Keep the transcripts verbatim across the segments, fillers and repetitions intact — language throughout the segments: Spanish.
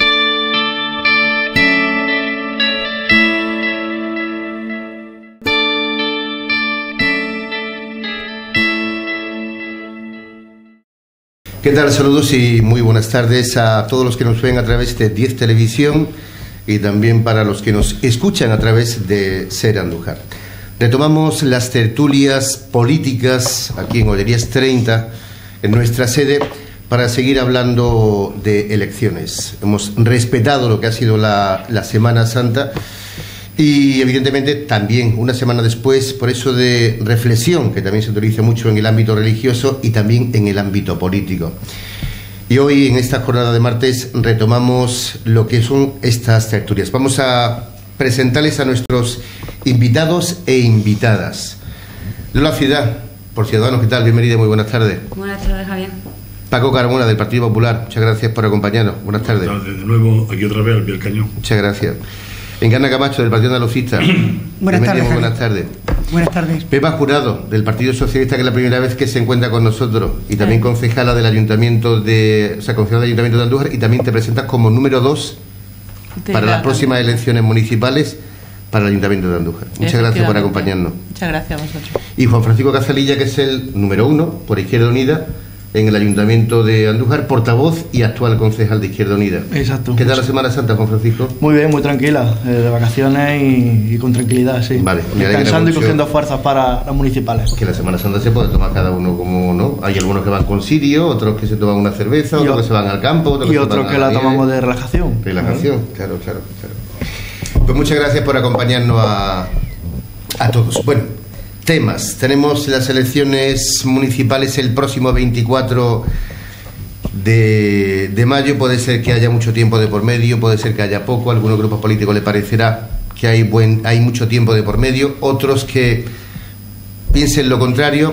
¿Qué tal? Saludos y muy buenas tardes a todos los que nos ven a través de diez Televisión y también para los que nos escuchan a través de Ser Andújar. Retomamos las tertulias políticas aquí en Ollerías treinta, en nuestra sede, para seguir hablando de elecciones. Hemos respetado lo que ha sido la, la Semana Santa y evidentemente también una semana después, por eso de reflexión, que también se utiliza mucho en el ámbito religioso y también en el ámbito político. Y hoy, en esta jornada de martes, retomamos lo que son estas tertulias. Vamos a presentarles a nuestros invitados e invitadas. Lola Ciudad, por Ciudadanos, ¿qué tal? Bienvenida, muy buenas tardes. Buenas tardes, Javier. Paco Carmona, del Partido Popular, muchas gracias por acompañarnos. Buenas tardes. Buenas tardes, de nuevo, aquí otra vez, al pie del cañón. Muchas gracias. Encarna Camacho, del Partido Andalucista. Buenas tardes. Muy buenas tardes. Buenas tardes. Pepa Jurado, del Partido Socialista, que es la primera vez que se encuentra con nosotros, y también concejala del Ayuntamiento de, o sea, concejala del Ayuntamiento de Andújar, y también te presentas como número dos para las próximas elecciones municipales para el Ayuntamiento de Andújar. Muchas gracias por acompañarnos. Muchas gracias a vosotros. Y Juan Francisco Cazalilla, que es el número uno por Izquierda Unida en el Ayuntamiento de Andújar, portavoz y actual concejal de Izquierda Unida. Exacto. ¿Qué tal la Semana Santa, Juan Francisco? Muy bien, muy tranquila, eh, de vacaciones y, y con tranquilidad, sí. Vale. Descansando y cogiendo fuerzas para las municipales. Que la Semana Santa se puede tomar cada uno como, ¿no? Hay algunos que van con sirio, otros que se toman una cerveza, otros que se van al campo, otros y que, otros se van que a la, la tomamos de relajación. Relajación, claro, claro, claro. Pues muchas gracias por acompañarnos a, a todos. Bueno, temas. Tenemos las elecciones municipales el próximo veinticuatro de, de mayo. Puede ser que haya mucho tiempo de por medio, puede ser que haya poco. A algunos grupos políticos les parecerá que hay, buen, hay mucho tiempo de por medio, otros que piensen lo contrario.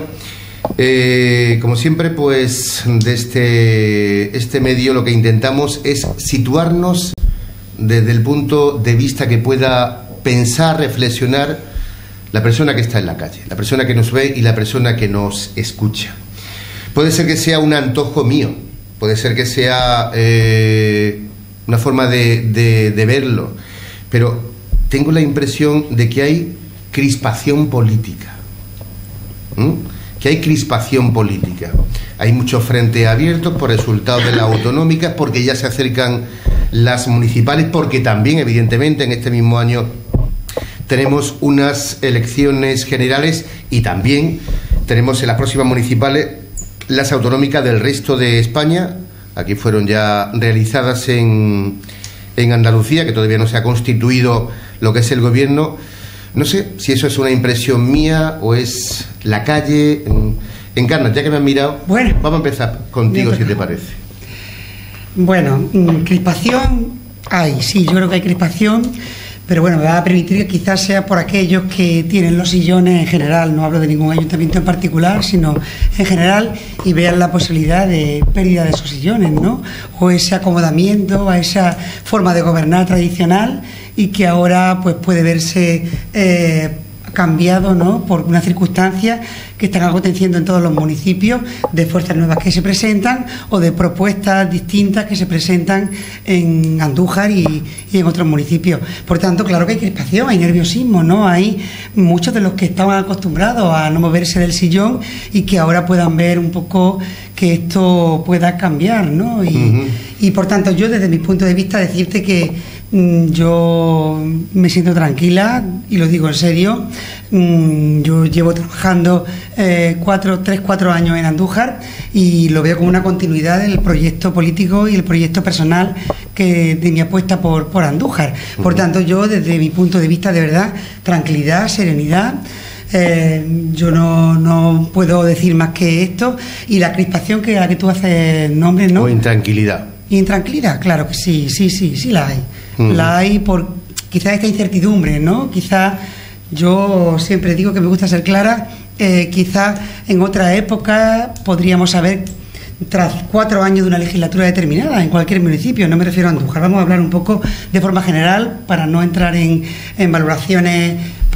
Eh, como siempre, pues de este, este medio lo que intentamos es situarnos desde el punto de vista que pueda pensar, reflexionar la persona que está en la calle, la persona que nos ve y la persona que nos escucha. Puede ser que sea un antojo mío, puede ser que sea eh, una forma de, de, de verlo, pero tengo la impresión de que hay crispación política. ¿Mm? Que hay crispación política. Hay muchos frentes abiertos por resultado de las autonómicas, porque ya se acercan las municipales, porque también, evidentemente, en este mismo año tenemos unas elecciones generales y también tenemos en las próximas municipales las autonómicas del resto de España. Aquí fueron ya realizadas en, en Andalucía, que todavía no se ha constituido lo que es el gobierno. No sé si eso es una impresión mía o es la calle. Encarna, ya que me han mirado, bueno, vamos a empezar contigo, si te parece. Bueno, crispación hay, sí, yo creo que hay crispación, pero bueno, me va a permitir que quizás sea por aquellos que tienen los sillones en general, no hablo de ningún ayuntamiento en particular, sino en general, y vean la posibilidad de pérdida de esos sillones, ¿no? O ese acomodamiento a esa forma de gobernar tradicional y que ahora pues puede verse eh, cambiado, ¿no?, por una circunstancia que están aconteciendo en todos los municipios, de fuerzas nuevas que se presentan o de propuestas distintas que se presentan en Andújar y, y en otros municipios. Por tanto, claro que hay crispación, hay nerviosismo, ¿no? Hay muchos de los que estaban acostumbrados a no moverse del sillón y que ahora puedan ver un poco que esto pueda cambiar, ¿no? Y, uh-huh. y por tanto, yo desde mi punto de vista decirte que mm, yo me siento tranquila y lo digo en serio. Mm, yo llevo trabajando eh, cuatro, tres, cuatro años en Andújar y lo veo como una continuidad del proyecto político y el proyecto personal que de mi apuesta por, por Andújar. Por uh-huh. tanto, yo desde mi punto de vista, de verdad, tranquilidad, serenidad. Eh, yo no, no puedo decir más que esto, y la crispación que a la que tú haces nombre, ¿no? O intranquilidad. Intranquilidad, claro que sí, sí, sí, sí la hay. Uh-huh. La hay por quizás esta incertidumbre, ¿no? Quizás yo siempre digo que me gusta ser clara, eh, quizás en otra época podríamos haber, tras cuatro años de una legislatura determinada en cualquier municipio, no me refiero a Andújar, vamos a hablar un poco de forma general para no entrar en, en valoraciones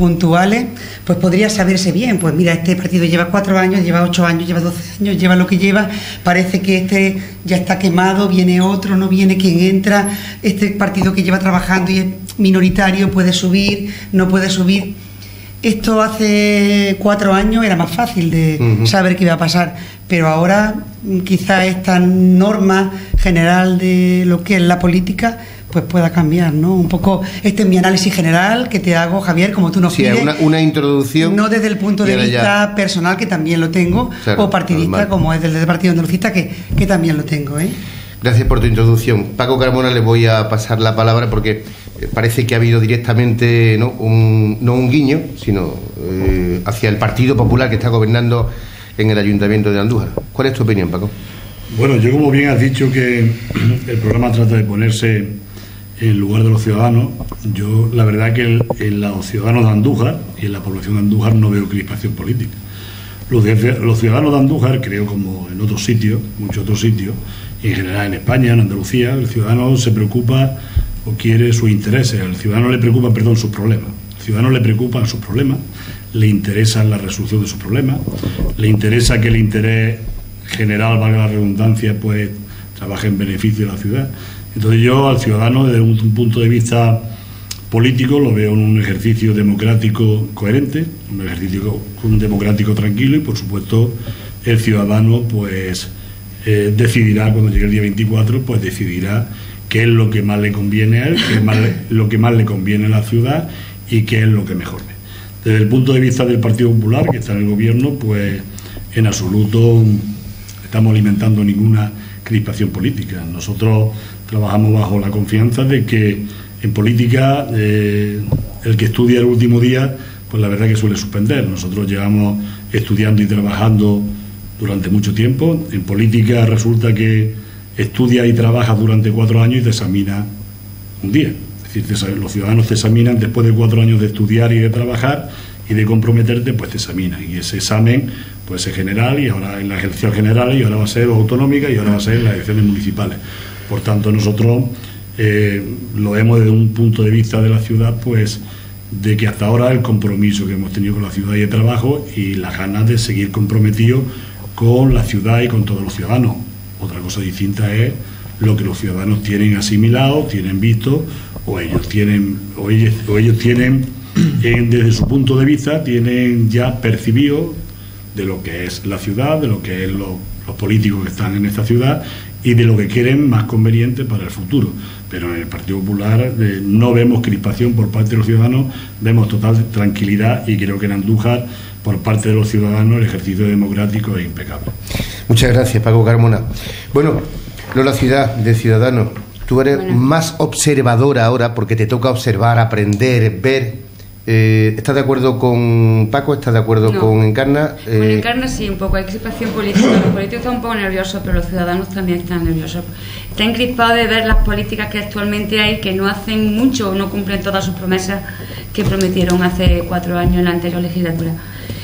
puntuales, pues podría saberse bien, pues mira, este partido lleva cuatro años, lleva ocho años, lleva doce años, lleva lo que lleva, parece que este ya está quemado, viene otro, no viene quien entra, este partido que lleva trabajando y es minoritario puede subir, no puede subir. Esto hace cuatro años era más fácil de uh-huh. saber qué iba a pasar, pero ahora quizá esta norma general de lo que es la política pues pueda cambiar, ¿no? Un poco, este es mi análisis general que te hago, Javier, como tú nos sí, pides. Una, una introducción. No desde el punto de vista ya personal, que también lo tengo, claro, o partidista, normal, como es desde el Partido Andalucista, que, que también lo tengo, ¿eh? Gracias por tu introducción. Paco Carmona, le voy a pasar la palabra porque parece que ha habido directamente, no un, no un guiño, sino eh, hacia el Partido Popular que está gobernando en el Ayuntamiento de Andújar. ¿Cuál es tu opinión, Paco? Bueno, yo, como bien has dicho que el programa trata de ponerse en lugar de los ciudadanos, yo la verdad que el, en los ciudadanos de Andújar y en la población de Andújar no veo crispación política. Los, los ciudadanos de Andújar, creo como en otros sitios, muchos otros sitios, y en general en España, en Andalucía, el ciudadano se preocupa o quiere sus intereses, al ciudadano le preocupan, perdón, sus problemas. Al ciudadano le preocupan sus problemas, le interesa la resolución de sus problemas, le interesa que el interés general, valga la redundancia, pues trabaje en beneficio de la ciudad. Entonces yo al ciudadano, desde un, un punto de vista político, lo veo en un ejercicio democrático coherente, un ejercicio un democrático tranquilo, y por supuesto el ciudadano pues eh, decidirá cuando llegue el día veinticuatro, pues decidirá qué es lo que más le conviene a él, qué es más le, lo que más le conviene a la ciudad y qué es lo que mejor ve. Desde el punto de vista del Partido Popular, que está en el gobierno, pues en absoluto estamos alimentando ninguna crispación política. Nosotros trabajamos bajo la confianza de que en política eh, el que estudia el último día, pues la verdad que suele suspender. Nosotros llevamos estudiando y trabajando durante mucho tiempo. En política resulta que estudia y trabaja durante cuatro años y te examina un día. Es decir, los ciudadanos te examinan después de cuatro años de estudiar y de trabajar y de comprometerte, pues te examinan. Y ese examen pues es general, y ahora en las elecciones generales, y ahora va a ser autonómica, y ahora va a ser en las elecciones municipales. Por tanto, nosotros eh, lo vemos desde un punto de vista de la ciudad, pues de que hasta ahora el compromiso que hemos tenido con la ciudad y el trabajo y las ganas de seguir comprometidos con la ciudad y con todos los ciudadanos. Otra cosa distinta es lo que los ciudadanos tienen asimilado, tienen visto, o ellos tienen, o ellos, o ellos tienen eh, desde su punto de vista, tienen ya percibido de lo que es la ciudad, de lo que es lo, los políticos que están en esta ciudad y de lo que quieren más conveniente para el futuro. Pero en el Partido Popular eh, no vemos crispación por parte de los ciudadanos, vemos total tranquilidad, y creo que en Andújar, por parte de los ciudadanos, el ejercicio democrático es impecable. Muchas gracias, Paco Carmona. Bueno, Lola Ciudad, de Ciudadanos, tú eres bueno. más observadora ahora, porque te toca observar, aprender, ver. Eh, ¿Estás de acuerdo con Paco? ¿Estás de acuerdo no. con Encarna? Eh... Con Encarna sí, un poco. Hay crispación política. Los políticos están un poco nerviosos, pero los ciudadanos también están nerviosos. Están encrispados de ver las políticas que actualmente hay, que no hacen mucho o no cumplen todas sus promesas que prometieron hace cuatro años en la anterior legislatura.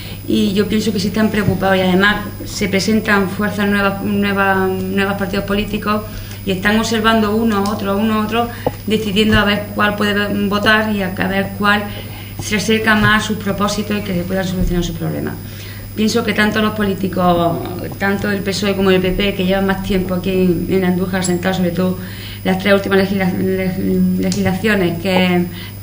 Y yo pienso que sí están preocupados, y además se presentan fuerzas nuevas, nuevas, nuevos partidos políticos, y están observando uno a otro, uno a otro, decidiendo a ver cuál puede votar y a ver cuál se acerca más a sus propósitos y que puedan solucionar sus problemas. Pienso que tanto los políticos, tanto el P S O E como el P P, que llevan más tiempo aquí en, en Andújar sentados, sobre todo las tres últimas legisla, legislaciones que,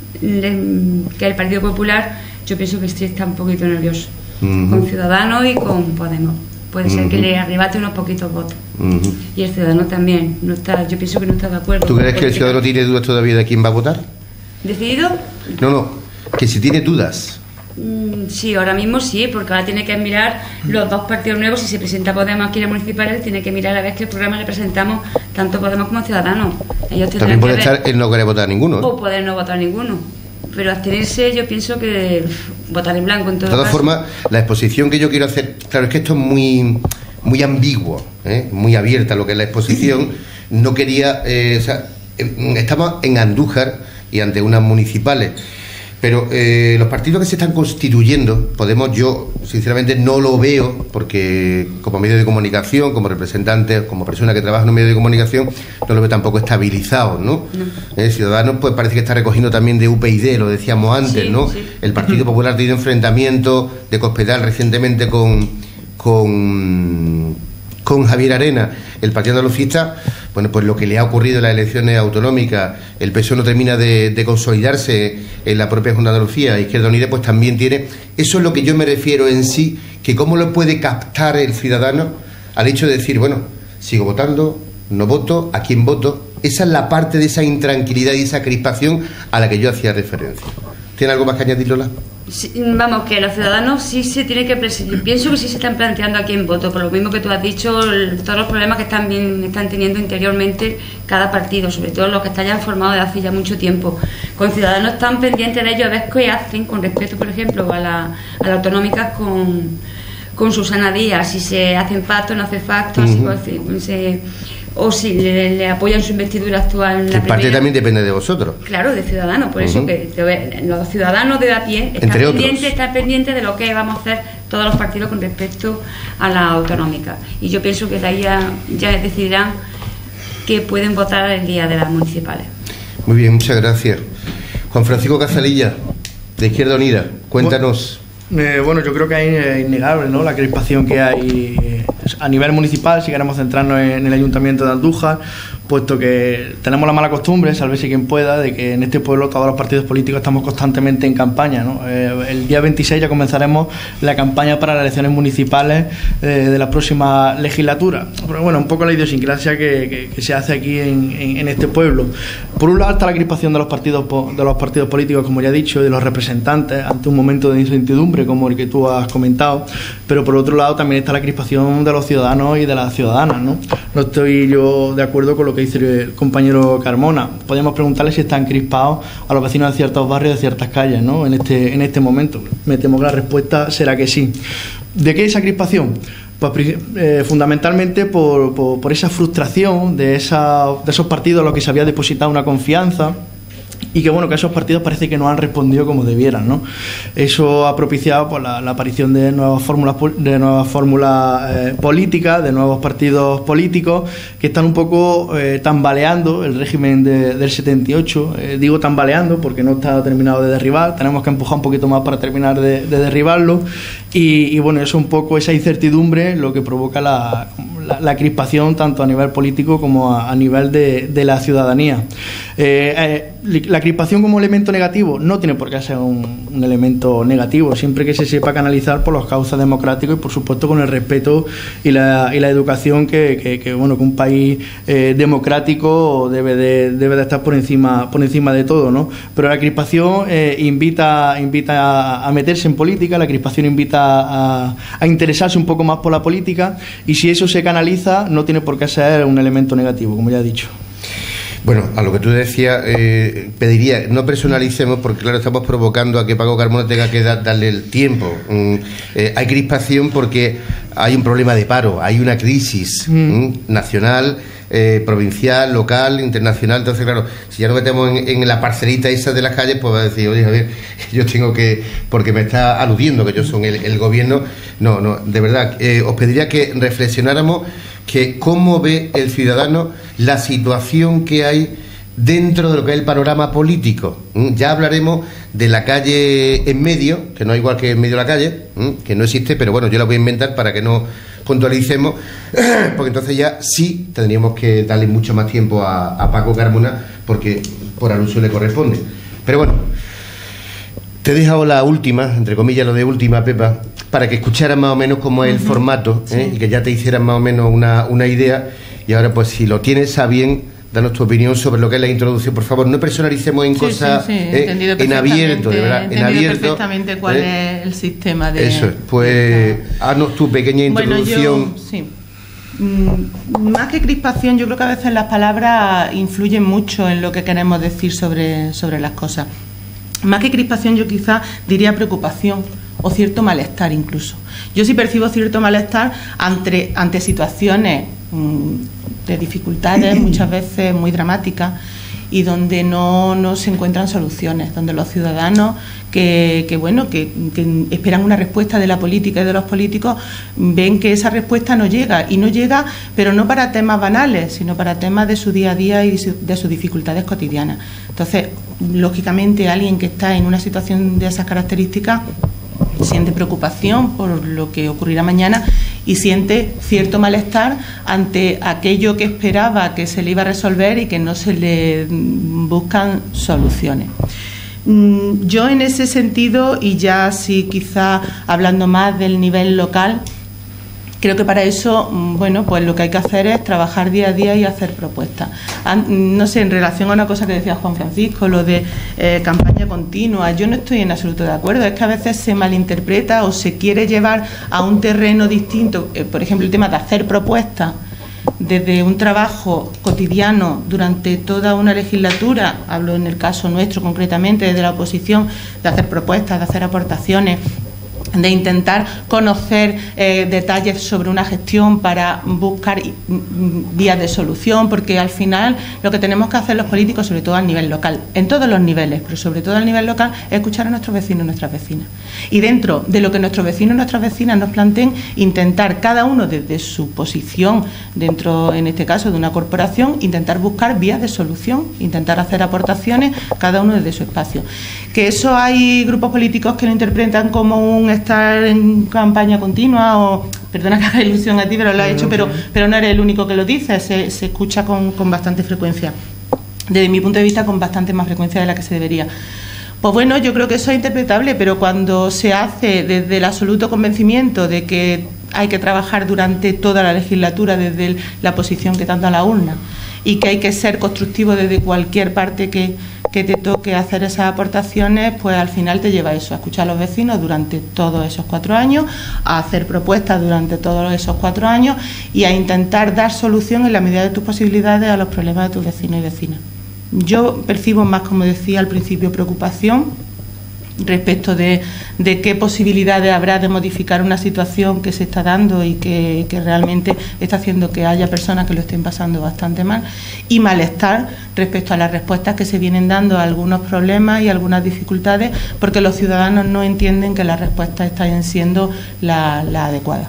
que el Partido Popular, yo pienso que sí está un poquito nervioso, uh-huh. con Ciudadanos y con Podemos. Puede ser uh-huh. que le arrebate unos poquitos votos. Uh-huh. Y el ciudadano también. No está, yo pienso que no está de acuerdo. ¿Tú crees que el ciudadano tiene dudas todavía de quién va a votar? ¿Decidido? No, no, que si tiene dudas. Mm, sí, ahora mismo sí, porque ahora tiene que mirar los dos partidos nuevos. Si se presenta Podemos aquí en la municipal, tiene que mirar a ver qué programa le presentamos, tanto Podemos como Ciudadanos. Ellos también puede estar el no querer votar ninguno, ¿eh? O poder no votar ninguno. Pero abstenerse, yo pienso que pff, votar en blanco en todo De todas caso. formas, la exposición que yo quiero hacer, claro, es que esto es muy, muy ambiguo, ¿eh? muy abierta lo que es la exposición. No quería, eh, o sea, estamos en Andújar y ante unas municipales, Pero eh, los partidos que se están constituyendo, Podemos, yo sinceramente no lo veo, porque como medio de comunicación, como representante, como persona que trabaja en un medio de comunicación, no lo veo tampoco estabilizado, ¿no? no. Eh, Ciudadanos pues parece que está recogiendo también de U P YD, lo decíamos antes, sí, ¿no? Sí. El Partido Popular ha tenido enfrentamientos de Cospedal recientemente con, con, con Javier Arena. El Partido Andalucista, bueno, pues lo que le ha ocurrido en las elecciones autonómicas, el P S O E no termina de, de consolidarse en la propia Junta de Andalucía, Izquierda Unida pues también tiene, eso es lo que yo me refiero en sí, que cómo lo puede captar el ciudadano al hecho de decir, bueno, sigo votando, no voto, ¿a quién voto? Esa es la parte de esa intranquilidad y esa crispación a la que yo hacía referencia. ¿Tiene algo más que añadir, Lola? Sí, vamos, que los ciudadanos sí se tienen que pienso que sí se están planteando a quién voto, por lo mismo que tú has dicho, el, todos los problemas que están, bien, están teniendo interiormente cada partido, sobre todo los que están ya formados de hace ya mucho tiempo. Con Ciudadanos están pendientes de ellos a ver qué hacen con respecto, por ejemplo, a las a la autonómicas con, con Susana Díaz, si se hacen pactos, no hacen pactos, uh-huh. si se... o si le, le apoyan su investidura actual en la que parte también depende de vosotros, claro, de Ciudadanos, por uh-huh. eso que los ciudadanos de a pie están pendientes, están pendientes de lo que vamos a hacer todos los partidos con respecto a la autonómica, y yo pienso que de ahí ya, ya decidirán que pueden votar el día de las municipales. Muy bien, muchas gracias. Juan Francisco Cazalilla, de Izquierda Unida, cuéntanos. Bueno, eh, bueno yo creo que es innegable, ¿no?, la crispación que hay eh, a nivel municipal, si queremos centrarnos en el Ayuntamiento de Andújar, puesto que tenemos la mala costumbre, sálvese quien pueda, de que en este pueblo todos los partidos políticos estamos constantemente en campaña, ¿no? Eh, el día veintiséis ya comenzaremos la campaña para las elecciones municipales eh, de la próxima legislatura. Pero bueno, un poco la idiosincrasia que, que, que se hace aquí en, en, en este pueblo. Por un lado está la crispación de los partidos de los partidos políticos, como ya he dicho, y de los representantes ante un momento de incertidumbre como el que tú has comentado, pero por otro lado también está la crispación de los ciudadanos y de las ciudadanas, ¿no? No estoy yo de acuerdo con lo que dice el compañero Carmona. Podríamos preguntarle si están crispados a los vecinos de ciertos barrios, de ciertas calles, ¿no?, en este, en este momento. Me temo que la respuesta será que sí. ¿De qué esa crispación? Pues eh, fundamentalmente por, por, por esa frustración de, esa, de esos partidos a los que se había depositado una confianza, y que bueno, que esos partidos parece que no han respondido como debieran, ¿no? Eso ha propiciado pues, la, la aparición de nuevas fórmulas de nuevas fórmulas eh, políticas, de nuevos partidos políticos que están un poco eh, tambaleando el régimen de, del setenta y ocho. Eh, digo tambaleando porque no está terminado de derribar, tenemos que empujar un poquito más para terminar de, de derribarlo, y, y bueno, eso un poco, esa incertidumbre lo que provoca la, la, la crispación tanto a nivel político como a, a nivel de, de la ciudadanía. Eh, eh, la crispación como elemento negativo no tiene por qué ser un, un elemento negativo, siempre que se sepa canalizar por los cauces democráticos y por supuesto con el respeto y la, y la educación que, que, que bueno que un país eh, democrático debe de, debe de estar por encima por encima de todo, ¿no? Pero la crispación eh, invita invita a, a meterse en política, la crispación invita a, a interesarse un poco más por la política, y si eso se canaliza no tiene por qué ser un elemento negativo, como ya he dicho. Bueno, a lo que tú decías, eh, pediría, no personalicemos, porque claro, estamos provocando a que Paco Carmona tenga que da, darle el tiempo. Mm, eh, hay crispación porque hay un problema de paro, hay una crisis mm. Mm, nacional, eh, provincial, local, internacional. Entonces, claro, si ya nos metemos en, en la parcelita esa de las calles, pues va a decir, oye, a ver, yo tengo que, porque me está aludiendo que yo soy el, el gobierno. No, no, de verdad, eh, os pediría que reflexionáramos que cómo ve el ciudadano la situación que hay dentro de lo que es el panorama político. Ya hablaremos de la calle en medio, que no es igual que en medio de la calle, que no existe, pero bueno, yo la voy a inventar para que no puntualicemos, porque entonces ya sí tendríamos que darle mucho más tiempo a, a Paco Carmona, porque por alusión le corresponde. Pero bueno, te he dejado la última, entre comillas lo de última, Pepa, para que escucharas más o menos cómo es el uh-huh. formato, ¿eh? Sí. Y que ya te hicieras más o menos una, una idea. Y ahora, pues, si lo tienes a bien, danos tu opinión sobre lo que es la introducción. Por favor, no personalicemos en sí, cosas sí, sí. Eh, en abierto, de verdad. En abierto, perfectamente cuál eh, es el sistema de... Eso es. Pues, haznos tu pequeña introducción. Bueno, yo, sí. Mm, más que crispación, yo creo que a veces las palabras influyen mucho en lo que queremos decir sobre, sobre las cosas. Más que crispación, yo quizás diría preocupación o cierto malestar incluso. Yo sí percibo cierto malestar ante, ante situaciones mmm, de dificultades, muchas veces muy dramáticas, y donde no, no se encuentran soluciones, donde los ciudadanos que, que bueno, que, que esperan una respuesta de la política y de los políticos ven que esa respuesta no llega, y no llega, pero no para temas banales, sino para temas de su día a día y de sus dificultades cotidianas. Entonces, lógicamente, alguien que está en una situación de esas características siente preocupación por lo que ocurrirá mañana y siente cierto malestar ante aquello que esperaba que se le iba a resolver y que no se le buscan soluciones. Yo en ese sentido, y ya sí quizá hablando más del nivel local, creo que para eso, bueno, pues lo que hay que hacer es trabajar día a día y hacer propuestas. No sé, en relación a una cosa que decía Juan Francisco, lo de eh, campaña continua, yo no estoy en absoluto de acuerdo. Es que a veces se malinterpreta o se quiere llevar a un terreno distinto, eh, por ejemplo, el tema de hacer propuestas desde un trabajo cotidiano durante toda una legislatura, hablo en el caso nuestro concretamente desde la oposición, de hacer propuestas, de hacer aportaciones, de intentar conocer eh, detalles sobre una gestión para buscar mm, vías de solución, porque al final lo que tenemos que hacer los políticos, sobre todo a nivel local, en todos los niveles, pero sobre todo a nivel local, es escuchar a nuestros vecinos y nuestras vecinas. Y dentro de lo que nuestros vecinos y nuestras vecinas nos planteen, intentar cada uno desde su posición, dentro, en este caso, de una corporación, intentar buscar vías de solución, intentar hacer aportaciones, cada uno desde su espacio. Que eso hay grupos políticos que lo interpretan como un estar en campaña continua, o perdona que haga ilusión a ti, pero lo ha hecho, pero, pero no eres el único que lo dice, se, se escucha con, con bastante frecuencia, desde mi punto de vista con bastante más frecuencia de la que se debería. Pues bueno, yo creo que eso es interpretable, pero cuando se hace desde el absoluto convencimiento de que hay que trabajar durante toda la legislatura desde la posición que tanto a la urna, y que hay que ser constructivo desde cualquier parte que, que te toque hacer esas aportaciones, pues al final te lleva a eso, a escuchar a los vecinos durante todos esos cuatro años, a hacer propuestas durante todos esos cuatro años y a intentar dar solución en la medida de tus posibilidades a los problemas de tus vecinos y vecinas. Yo percibo más, como decía al principio, preocupación respecto de, de qué posibilidades habrá de modificar una situación que se está dando y que, que realmente está haciendo que haya personas que lo estén pasando bastante mal, y malestar respecto a las respuestas que se vienen dando a algunos problemas y algunas dificultades, porque los ciudadanos no entienden que las respuestas están siendo la, la adecuada.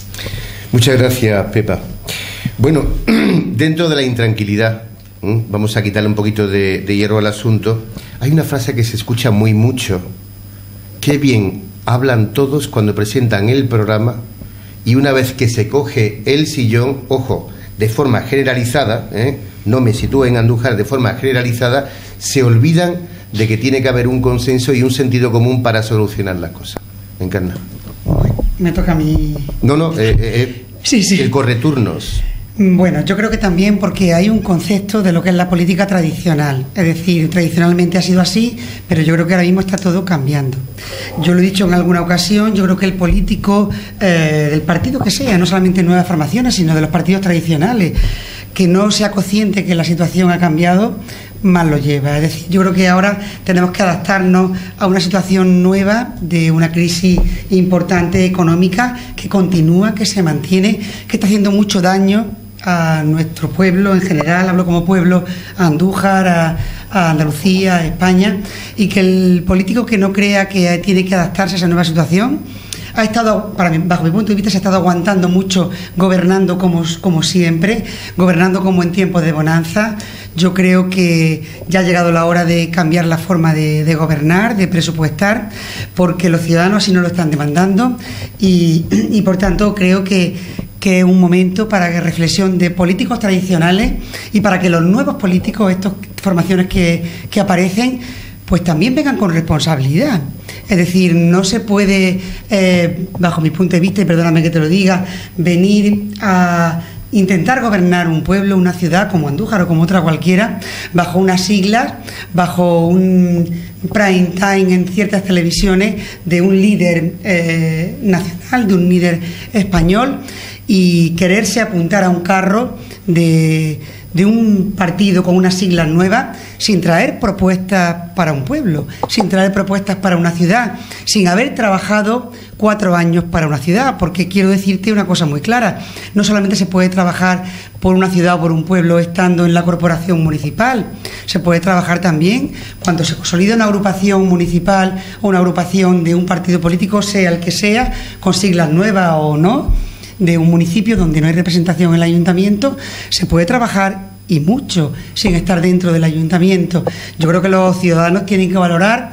Muchas gracias, Pepa. Bueno, dentro de la intranquilidad, vamos a quitarle un poquito de, de hierro al asunto. Hay una frase que se escucha muy mucho: qué bien hablan todos cuando presentan el programa, y una vez que se coge el sillón, ojo, de forma generalizada, ¿eh? no me sitúo en Andújar, de forma generalizada, se olvidan de que tiene que haber un consenso y un sentido común para solucionar las cosas. Encarna. Me toca a mí. No, no, eh, eh, sí, sí. El correturnos. Bueno, yo creo que también porque hay un concepto de lo que es la política tradicional. Es decir, tradicionalmente ha sido así, pero yo creo que ahora mismo está todo cambiando. Yo lo he dicho en alguna ocasión, yo creo que el político eh, del partido que sea, no solamente nuevas formaciones, sino de los partidos tradicionales, que no sea consciente que la situación ha cambiado, más lo lleva. Es decir, yo creo que ahora tenemos que adaptarnos a una situación nueva, de una crisis importante económica que continúa, que se mantiene, que está haciendo mucho daño a nuestro pueblo en general, hablo como pueblo, a Andújar, a, a Andalucía, a España, y que el político que no crea que tiene que adaptarse a esa nueva situación ha estado, para mí, bajo mi punto de vista, se ha estado aguantando mucho, gobernando como, como siempre, gobernando como en tiempos de bonanza. Yo creo que ya ha llegado la hora de cambiar la forma de, de gobernar, de presupuestar, porque los ciudadanos así no lo están demandando, y, y por tanto creo que que es un momento para que reflexión de políticos tradicionales y para que los nuevos políticos, estas formaciones que, que aparecen, pues también vengan con responsabilidad. Es decir, no se puede, eh, bajo mi punto de vista, y perdóname que te lo diga, venir a intentar gobernar un pueblo, una ciudad como Andújar o como otra cualquiera, bajo unas siglas, bajo un prime time en ciertas televisiones de un líder eh, nacional, de un líder español, y quererse apuntar a un carro de, de un partido con unas siglas nuevas sin traer propuestas para un pueblo, sin traer propuestas para una ciudad, sin haber trabajado cuatro años para una ciudad, porque quiero decirte una cosa muy clara, no solamente se puede trabajar por una ciudad o por un pueblo estando en la corporación municipal, se puede trabajar también cuando se consolida una agrupación municipal o una agrupación de un partido político, sea el que sea, con siglas nuevas o no, de un municipio donde no hay representación en el ayuntamiento, se puede trabajar y mucho sin estar dentro del ayuntamiento. Yo creo que los ciudadanos tienen que valorar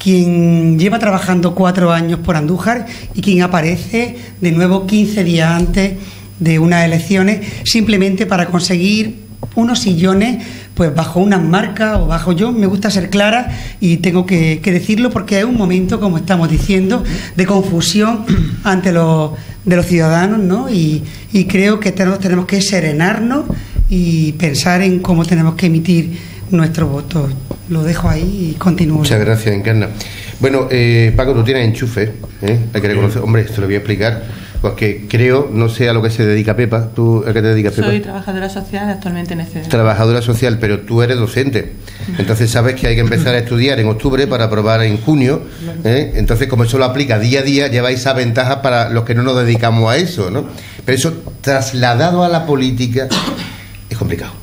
quien lleva trabajando cuatro años por Andújar y quien aparece de nuevo quince días antes de unas elecciones simplemente para conseguir unos sillones pues bajo unas marcas o bajo, yo me gusta ser clara y tengo que, que decirlo porque es un momento, como estamos diciendo, de confusión ante los de los ciudadanos, ¿no? Y, y creo que tenemos, tenemos que serenarnos y pensar en cómo tenemos que emitir nuestro voto. Lo dejo ahí y continúo. Muchas gracias, Encarna. Bueno, eh, Paco, tú tienes enchufe, ¿eh? Hay que reconocer, hombre, esto lo voy a explicar, porque creo, no sé a lo que se dedica Pepa. ¿Tú a qué te dedicas, Pepa? Soy trabajadora social actualmente en E C D. Trabajadora social, pero tú eres docente. Entonces sabes que hay que empezar a estudiar en octubre para aprobar en junio, ¿eh? Entonces, como eso lo aplica día a día, lleváis esa ventaja para los que no nos dedicamos a eso, ¿no? Pero eso, trasladado a la política, es complicado.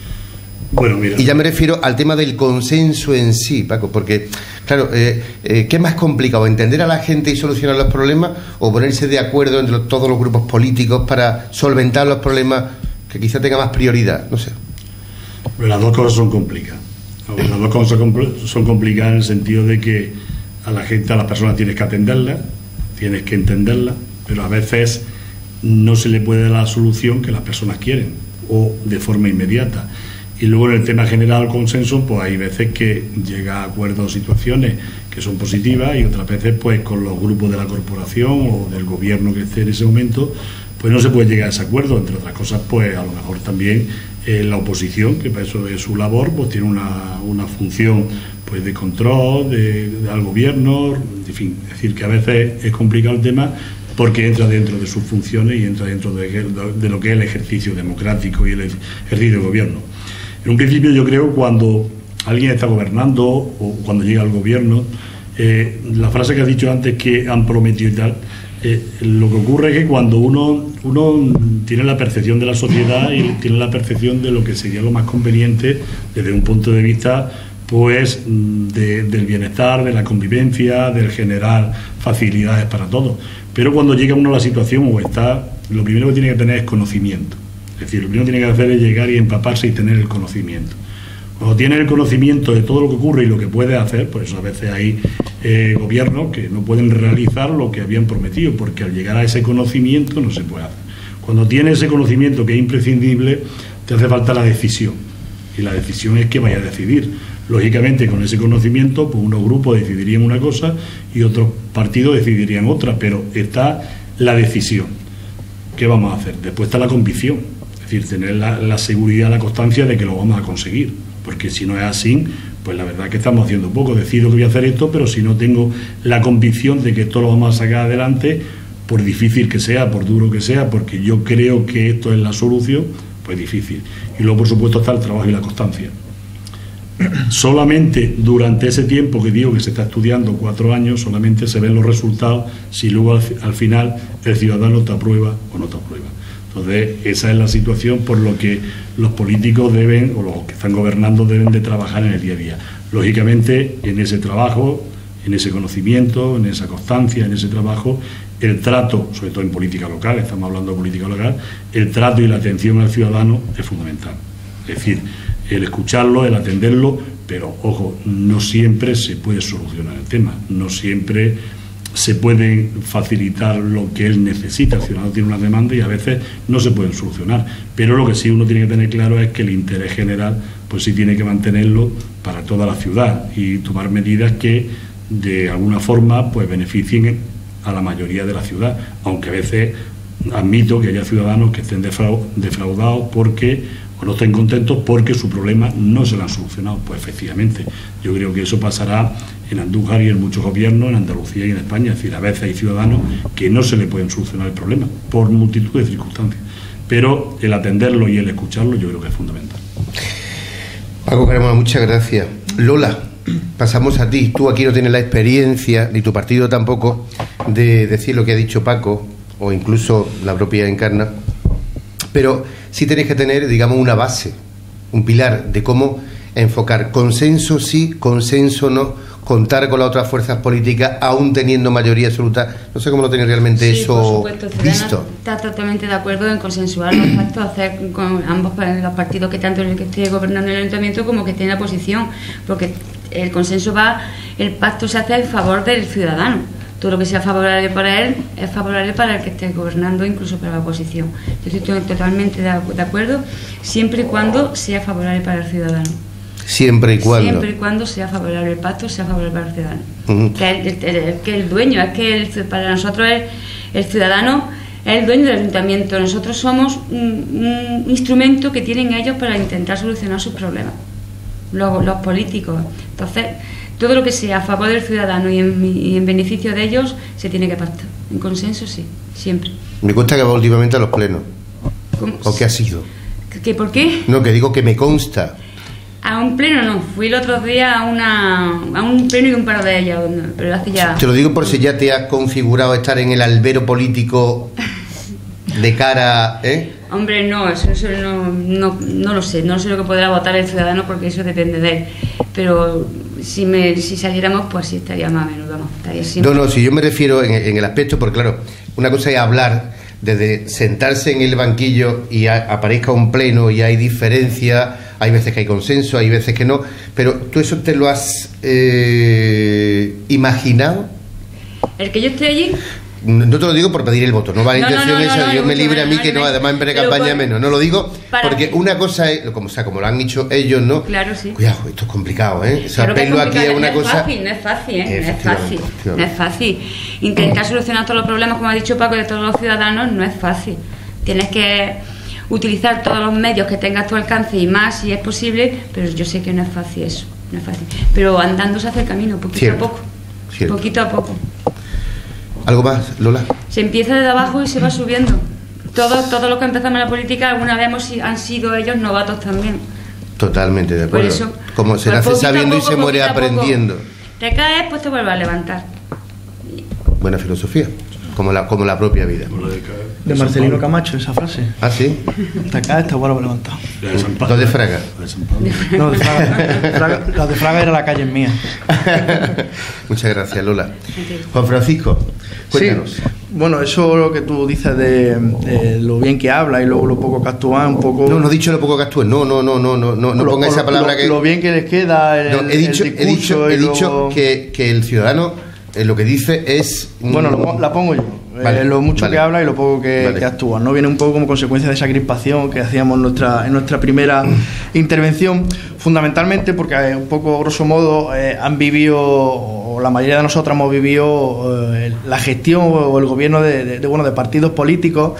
Bueno, mira. Y ya me refiero al tema del consenso en sí, Paco, porque, claro, eh, eh, ¿qué es más complicado? ¿Entender a la gente y solucionar los problemas o ponerse de acuerdo entre los, todos los grupos políticos para solventar los problemas que quizá tenga más prioridad? No sé. Pero las dos cosas son complicadas. Las dos cosas son complicadas en el sentido de que a la gente, a las personas tienes que atenderlas, tienes que entenderlas, pero a veces no se le puede dar la solución que las personas quieren o de forma inmediata. Y luego en el tema general consenso, pues hay veces que llega a acuerdos o situaciones que son positivas y otras veces pues con los grupos de la corporación o del gobierno que esté en ese momento, pues no se puede llegar a ese acuerdo. Entre otras cosas, pues a lo mejor también eh, la oposición, que para eso es su labor, pues tiene una, una función pues de control de, de, al gobierno, en fin, es decir, que a veces es complicado el tema porque entra dentro de sus funciones y entra dentro de, de lo que es el ejercicio democrático y el ejercicio de gobierno. En un principio yo creo cuando alguien está gobernando o cuando llega al gobierno, eh, la frase que has dicho antes que han prometido y tal, eh, lo que ocurre es que cuando uno, uno tiene la percepción de la sociedad y tiene la percepción de lo que sería lo más conveniente desde un punto de vista pues de, del bienestar, de la convivencia, del generar facilidades para todos. Pero cuando llega uno a la situación o está, lo primero que tiene que tener es conocimiento. Es decir, lo primero que tiene que hacer es llegar y empaparse y tener el conocimiento. Cuando tiene el conocimiento de todo lo que ocurre y lo que puede hacer, pues a veces hay eh, gobiernos que no pueden realizar lo que habían prometido, porque al llegar a ese conocimiento no se puede hacer. Cuando tiene ese conocimiento que es imprescindible, te hace falta la decisión. Y la decisión es que vaya a decidir. Lógicamente, con ese conocimiento, pues unos grupos decidirían una cosa y otros partidos decidirían otra, pero está la decisión. ¿Qué vamos a hacer? Después está la convicción. Es decir, tener la, la seguridad, la constancia de que lo vamos a conseguir, porque si no es así, pues la verdad es que estamos haciendo poco. Decido que voy a hacer esto, pero si no tengo la convicción de que esto lo vamos a sacar adelante, por difícil que sea, por duro que sea, porque yo creo que esto es la solución, pues difícil. Y luego, por supuesto, está el trabajo y la constancia. Solamente durante ese tiempo que digo que se está estudiando, cuatro años, solamente se ven los resultados si luego al, al final el ciudadano te aprueba o no te aprueba. Entonces, esa es la situación por lo que los políticos deben, o los que están gobernando, deben de trabajar en el día a día. Lógicamente, en ese trabajo, en ese conocimiento, en esa constancia, en ese trabajo, el trato, sobre todo en política local, estamos hablando de política local, el trato y la atención al ciudadano es fundamental. Es decir, el escucharlo, el atenderlo, pero, ojo, no siempre se puede solucionar el tema, no siempre se pueden facilitar lo que él necesita. El ciudadano tiene una demanda y a veces no se pueden solucionar, pero lo que sí uno tiene que tener claro es que el interés general pues sí tiene que mantenerlo para toda la ciudad y tomar medidas que de alguna forma pues beneficien a la mayoría de la ciudad, aunque a veces admito que haya ciudadanos que estén defraudados porque o no estén contentos porque su problema no se lo han solucionado. Pues efectivamente, yo creo que eso pasará en Andújar y en muchos gobiernos, en Andalucía y en España. Es decir, a veces hay ciudadanos que no se le pueden solucionar el problema por multitud de circunstancias. Pero el atenderlo y el escucharlo yo creo que es fundamental. Paco Carmona, muchas gracias. Lola, pasamos a ti. Tú aquí no tienes la experiencia, ni tu partido tampoco, de decir lo que ha dicho Paco, o incluso la propia Encarna, pero sí tenéis que tener, digamos, una base, un pilar de cómo enfocar consenso sí, consenso no, contar con las otras fuerzas políticas, aún teniendo mayoría absoluta. No sé cómo lo tenéis realmente sí, eso por supuesto, visto. Está totalmente de acuerdo en consensuar los pactos, hacer con ambos los partidos que tanto el que esté gobernando el ayuntamiento como que tiene la oposición, porque el consenso va, el pacto se hace en favor del ciudadano. Todo lo que sea favorable para él es favorable para el que esté gobernando, incluso para la oposición. Yo estoy totalmente de acuerdo, siempre y cuando sea favorable para el ciudadano. Siempre y cuando. Siempre y cuando sea favorable el pacto, sea favorable para el ciudadano. Uh-huh. Que el, el, el, que el dueño, es que el, para nosotros el, el ciudadano es el dueño del ayuntamiento. Nosotros somos un, un instrumento que tienen ellos para intentar solucionar sus problemas, los, los políticos. Entonces, todo lo que sea a favor del ciudadano y en, y en beneficio de ellos se tiene que pactar. En consenso, sí, siempre. Me consta que va últimamente a los plenos. ¿Cómo? ¿O qué ha sido? ¿Que por qué? No, que digo que me consta. A un pleno no, fui el otro día a una a un pleno y un par de ellas, pero hace ya... Te lo digo por si ya te has configurado estar en el albero político de cara, ¿eh? Hombre, no, eso, eso no, no, no lo sé, no sé lo que podrá votar el ciudadano porque eso depende de él, pero si me si saliéramos, pues sí estaría más a menudo, vamos, estaría siempre... No, no, si yo me refiero en, en el aspecto, porque claro, una cosa es hablar desde sentarse en el banquillo y a, aparezca un pleno y hay diferencia, hay veces que hay consenso, hay veces que no, pero ¿tú eso te lo has eh, imaginado? ¿El que yo estoy allí? No te lo digo por pedir el voto, no va la no, intención no, no, esa, no, no, Dios me libre a mí, no, que no, no, además en pre-campaña pero, menos, no lo digo porque qué? una cosa es, como, o sea, como lo han dicho ellos, ¿no? Claro, sí. Cuidado, esto es complicado, ¿eh? O sea, Claro que verlo aquí es una no cosa... Es fácil, no es fácil, ¿eh? No es Efectivamente, fácil, no efectivamente. es fácil. Intentar solucionar todos los problemas, como ha dicho Paco, de todos los ciudadanos, no es fácil. Tienes que utilizar todos los medios que tengas a tu alcance y más si es posible, pero yo sé que no es fácil eso, no es fácil. Pero andando se hace el camino, poquito Cierto, a poco, cierto. poquito a poco. ¿Algo más, Lola? Se empieza desde abajo y se va subiendo. Todos todo los que empezamos en la política alguna vez hemos, han sido ellos novatos también. Totalmente, de acuerdo. Por eso, como se pues nace poquito a sabiendo y poco, se muere poquito a poco. aprendiendo. Te caes, pues te vuelves a levantar. Buena filosofía, como la, como la propia vida. De Marcelino Camacho, esa frase. ¿Ah, sí? Hasta acá, está bueno levantado. La de San Pablo. ¿Dónde Fraga? La de San Pablo. No, de Fraga, Fraga- la de Fraga era la calle es mía. Muchas gracias, Lola. Juan Francisco, cuéntanos. Sí, bueno, eso lo que tú dices de, de lo bien que habla y luego lo poco que actúa, un poco... No, no he dicho lo poco que actúes, no, no, no, no, no, no, no lo- ponga esa lo- palabra lo, que... Lo bien que les queda el, No, he dicho, el he dicho, discurso he y dicho luego- que, que el ciudadano eh, lo que dice es... mm, Bueno, lo pon- la pongo yo. Vale, Eh, lo mucho vale. que habla y lo poco que, Vale. que actúa. No viene un poco como consecuencia de esa crispación que hacíamos en nuestra, en nuestra primera intervención, fundamentalmente porque eh, un poco grosso modo eh, han vivido, o la mayoría de nosotros hemos vivido eh, la gestión o el gobierno de, de- de, bueno, de partidos políticos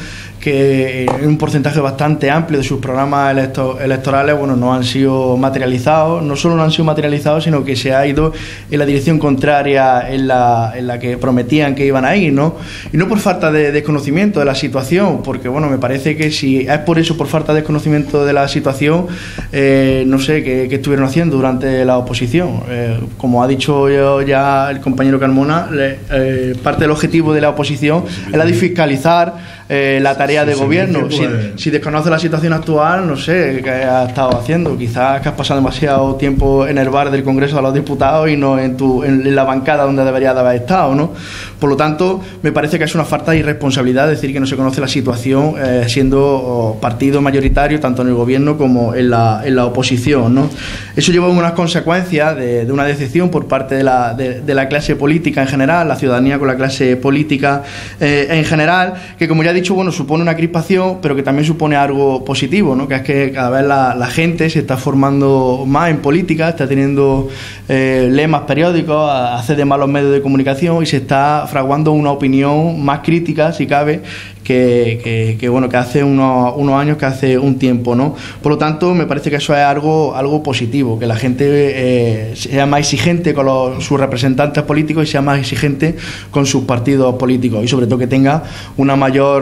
que en un porcentaje bastante amplio de sus programas electo- electorales bueno, no han sido materializados, no solo no han sido materializados, sino que se ha ido en la dirección contraria en la, en la que prometían que iban a ir, ¿no? Y no por falta de desconocimiento de la situación, porque bueno, me parece que si es por eso, por falta de desconocimiento de la situación, eh, no sé qué, qué estuvieron haciendo durante la oposición. Eh, como ha dicho yo ya el compañero Carmona, le- eh, parte del objetivo de la oposición es la de fiscalizar eh, la tarea de sí, gobierno. sí, Si, pues. si desconoce la situación actual, no sé qué has estado haciendo. Quizás que has pasado demasiado tiempo en el bar del Congreso de los Diputados y no en, tu, en, en la bancada donde deberías de haber estado, ¿no? Por lo tanto, me parece que es una falta de irresponsabilidad decir que no se conoce la situación eh, siendo oh, partido mayoritario tanto en el gobierno como en la, en la oposición, ¿no? Eso lleva a unas consecuencias de, de una decepción por parte de la, de, de la clase política en general, la ciudadanía con la clase política eh, en general, que como ya he dicho, bueno, supone una crispación, pero que también supone algo positivo, ¿no? Que es que cada vez la, la gente se está formando más en política, está teniendo eh, lemas periódicos, accede más a los medios de comunicación y se está fraguando una opinión más crítica, si cabe, que, que, que, bueno, que hace unos, unos años, que hace un tiempo, ¿no? Por lo tanto, me parece que eso es algo, algo positivo, que la gente eh, sea más exigente con los, sus representantes políticos y sea más exigente con sus partidos políticos y sobre todo que tenga una mayor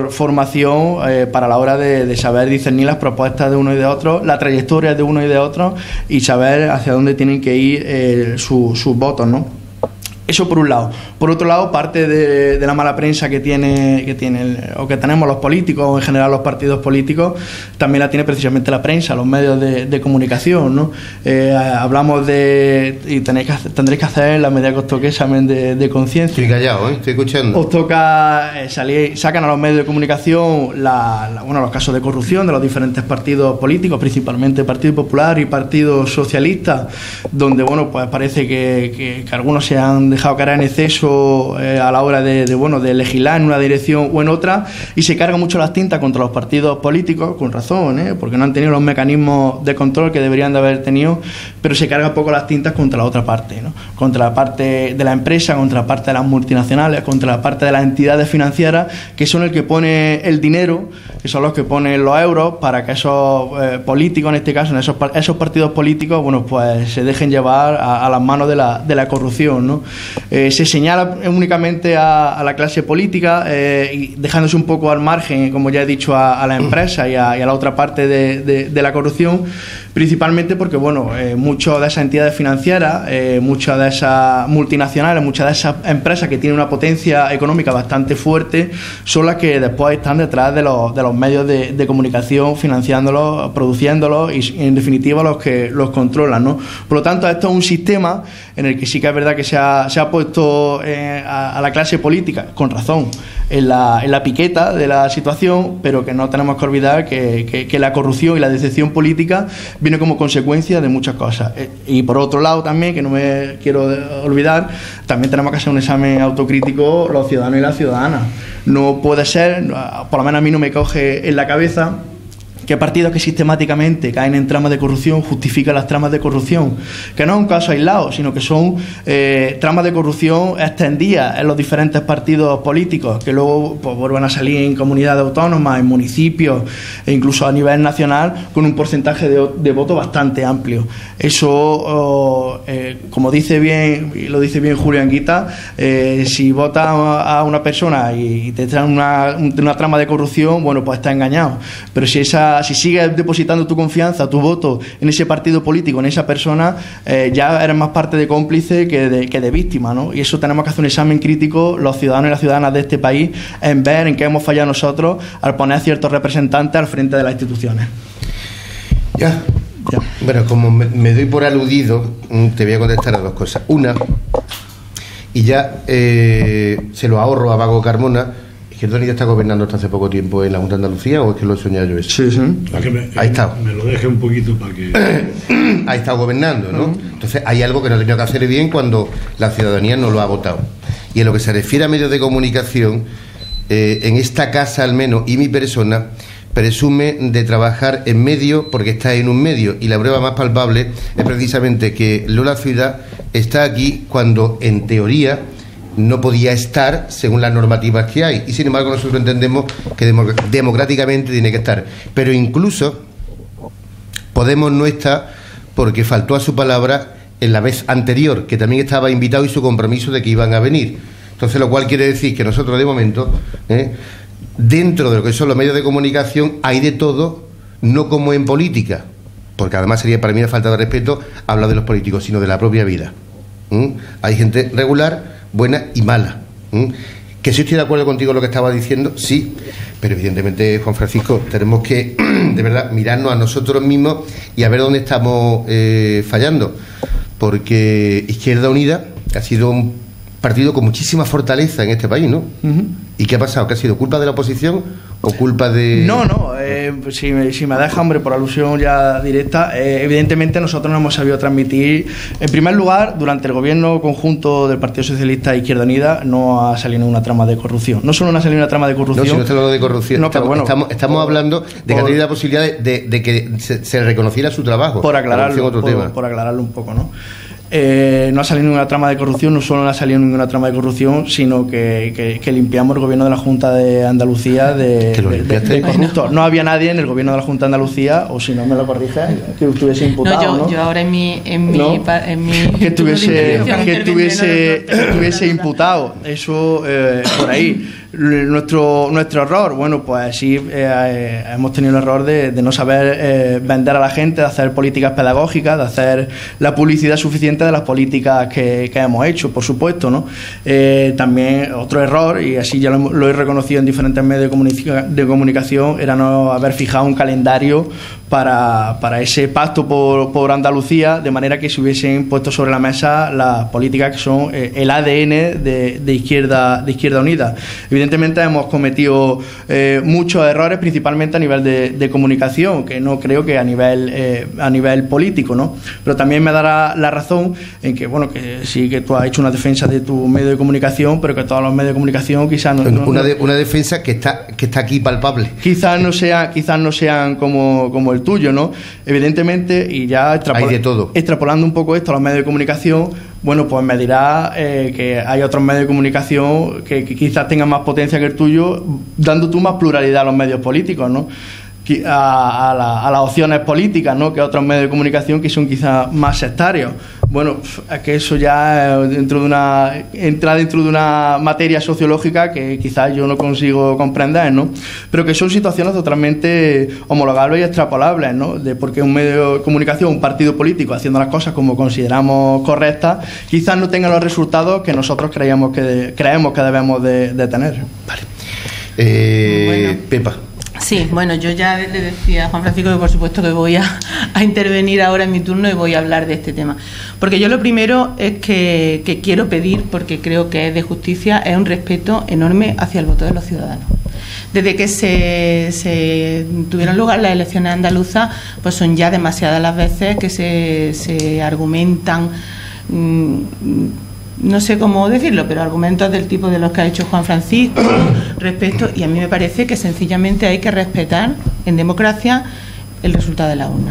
mayor formación eh, para la hora de, de saber discernir las propuestas de uno y de otro, la trayectoria de uno y de otro y saber hacia dónde tienen que ir eh, su, sus votos, ¿no? Eso por un lado. Por otro lado, parte de, de la mala prensa que tiene, que tiene el, o que tenemos los políticos, o en general los partidos políticos, también la tiene precisamente la prensa, los medios de, de comunicación, ¿no? Eh, hablamos de... y tenéis que hacer, tendréis que hacer en la medida que os toque examen de, de conciencia. Estoy callado, ¿eh? Estoy escuchando. Os toca eh, salir, sacan a los medios de comunicación la, la, bueno, los casos de corrupción de los diferentes partidos políticos, principalmente Partido Popular y Partido Socialista, donde, bueno, pues parece que, que, que algunos se han dejado caer en exceso eh, a la hora de, de, bueno, de legislar en una dirección o en otra, y se carga mucho las tintas contra los partidos políticos, con razón, ¿eh? Porque no han tenido los mecanismos de control que deberían de haber tenido, pero se carga poco las tintas contra la otra parte, ¿no? Contra la parte de la empresa, contra la parte de las multinacionales, contra la parte de las entidades financieras, que son el que pone el dinero, que son los que ponen los euros para que esos eh, políticos, en este caso, en esos, esos partidos políticos, bueno, pues se dejen llevar a, a las manos de la, de la corrupción, ¿no? Eh, se señala únicamente a, a la clase política, eh, y dejándose un poco al margen, como ya he dicho, a, a la empresa y a, y a la otra parte de, de, de la corrupción, principalmente porque, bueno, eh, muchas de esas entidades financieras, eh, muchas de esas multinacionales, muchas de esas empresas que tienen una potencia económica bastante fuerte, son las que después están detrás de los, de los medios de, de comunicación, financiándolos, produciéndolos y, en definitiva, los que los controlan, ¿no? Por lo tanto, esto es un sistema en el que sí que es verdad que se ha, se ha puesto eh, a, a la clase política, con razón, en la, en la piqueta de la situación, pero que no tenemos que olvidar que, que, que la corrupción y la decepción política viene como consecuencia de muchas cosas. Y por otro lado también, que no me quiero olvidar, también tenemos que hacer un examen autocrítico los ciudadanos y las ciudadanas. No puede ser, por lo menos a mí no me coge en la cabeza, que partidos que sistemáticamente caen en tramas de corrupción justifican las tramas de corrupción, que no es un caso aislado, sino que son eh, tramas de corrupción extendidas en los diferentes partidos políticos, que luego pues, vuelven a salir en comunidades autónomas, en municipios e incluso a nivel nacional, con un porcentaje de, de voto bastante amplio. Eso, oh, eh, como dice bien, y lo dice bien Julio Anguita, eh, si votas a una persona y te traen una, una trama de corrupción, bueno, pues está engañado. Pero si esa si sigues depositando tu confianza, tu voto en ese partido político, en esa persona, eh, ya eres más parte de cómplice que de, que de víctima, ¿no? Y eso tenemos que hacer un examen crítico los ciudadanos y las ciudadanas de este país, en ver en qué hemos fallado nosotros al poner ciertos representantes al frente de las instituciones. Ya, ya. Bueno, como me, me doy por aludido, te voy a contestar a dos cosas. Una, y ya eh, se lo ahorro a Vago Carmona. ¿Izquierda Unida está gobernando hasta hace poco tiempo en la Junta de Andalucía o es que lo he soñado yo eso? Sí, sí. Que me, Ahí está. Me lo deje un poquito para que... Ha estado gobernando, ¿no? Uh-huh. Entonces hay algo que no ha tenido que hacer bien cuando la ciudadanía no lo ha votado. Y en lo que se refiere a medios de comunicación, eh, en esta casa al menos, y mi persona, presume de trabajar en medio porque está en un medio. Y la prueba más palpable es precisamente que Lola Ciudad está aquí cuando, en teoría, no podía estar según las normativas que hay, y sin embargo nosotros entendemos que democráticamente tiene que estar, pero incluso Podemos no está porque faltó a su palabra en la vez anterior, que también estaba invitado, y su compromiso de que iban a venir. Entonces, lo cual quiere decir que nosotros de momento, ¿eh? dentro de lo que son los medios de comunicación, hay de todo, no como en política, porque además sería para mí una falta de respeto hablar de los políticos, sino de la propia vida. ¿Mm? Hay gente regular, buena y mala. ¿Mm? Que sí estoy de acuerdo contigo en lo que estaba diciendo, sí, pero evidentemente, Juan Francisco, tenemos que de verdad mirarnos a nosotros mismos y a ver dónde estamos eh, fallando, porque Izquierda Unida ha sido un partido con muchísima fortaleza en este país, ¿no? Uh-huh. ¿Y qué ha pasado? ¿Que ha sido culpa de la oposición o culpa de...? No, no, eh, si, me, si me deja, hombre, por alusión ya directa, eh, evidentemente nosotros no hemos sabido transmitir. En primer lugar, durante el gobierno conjunto del Partido Socialista e Izquierda Unida no ha salido una trama de corrupción. No solo no ha salido una trama de corrupción... No, si no está hablando de corrupción, no, estamos, bueno, estamos, estamos por, hablando de que ha tenido la posibilidad de, de, de que se, se reconociera su trabajo. Por aclararlo, otro por, tema. por aclararlo un poco, ¿no? Eh, no ha salido ninguna trama de corrupción, no solo no ha salido ninguna trama de corrupción, sino que, que, que limpiamos el gobierno de la Junta de Andalucía de, de, de, de corruptos. No había nadie en el gobierno de la Junta de Andalucía, o si no me lo corrige, que estuviese imputado. No, yo, ¿no? yo ahora en mi, en mi, ¿No? pa, en mi que estuviese, que estuviese, que estuviese imputado, eso eh, por ahí. Nuestro, nuestro error, bueno, pues sí, eh, eh, hemos tenido el error de, de no saber eh, vender a la gente, de hacer políticas pedagógicas, de hacer la publicidad suficiente de las políticas que, que hemos hecho, por supuesto, ¿no? Eh, también otro error, y así ya lo, lo he reconocido en diferentes medios de, comunica de comunicación, era no haber fijado un calendario para, para ese pacto por, por Andalucía, de manera que se hubiesen puesto sobre la mesa las políticas que son eh, el A D N de, de, izquierda, de Izquierda Unida. Evidentemente hemos cometido eh, muchos errores, principalmente a nivel de, de comunicación, que no creo que a nivel eh, a nivel político, ¿no? Pero también me dará la razón en que, bueno, que sí que tú has hecho una defensa de tu medio de comunicación, pero que todos los medios de comunicación quizás no... no una, de, una defensa que está que está aquí palpable. Quizás no sea, quizás no sean como, como el tuyo, ¿no? Evidentemente, y ya extrapol hay de todo. extrapolando un poco esto a los medios de comunicación, bueno, pues me dirá eh, que hay otros medios de comunicación que, que quizás tengan más potencia que el tuyo, dando tú más pluralidad a los medios políticos, ¿no? A, a, la, a las opciones políticas, ¿no? Que otros medios de comunicación que son quizás más sectarios. Bueno, es que eso ya dentro de una entra dentro de una materia sociológica que quizás yo no consigo comprender, ¿no? Pero que son situaciones totalmente homologables y extrapolables, ¿no? De porque un medio de comunicación, un partido político haciendo las cosas como consideramos correctas, quizás no tenga los resultados que nosotros creíamos que creemos que debemos de, de tener. Vale. Eh, bueno. Pepa. Sí, bueno, yo ya le decía a Juan Francisco que por supuesto que voy a, a intervenir ahora en mi turno y voy a hablar de este tema. Porque yo lo primero es que, que quiero pedir, porque creo que es de justicia, es un respeto enorme hacia el voto de los ciudadanos. Desde que se, se tuvieron lugar las elecciones andaluzas, pues son ya demasiadas las veces que se, se argumentan... Mmm, no sé cómo decirlo, pero argumentos del tipo de los que ha hecho Juan Francisco respecto, y a mí me parece que sencillamente hay que respetar en democracia el resultado de la urna.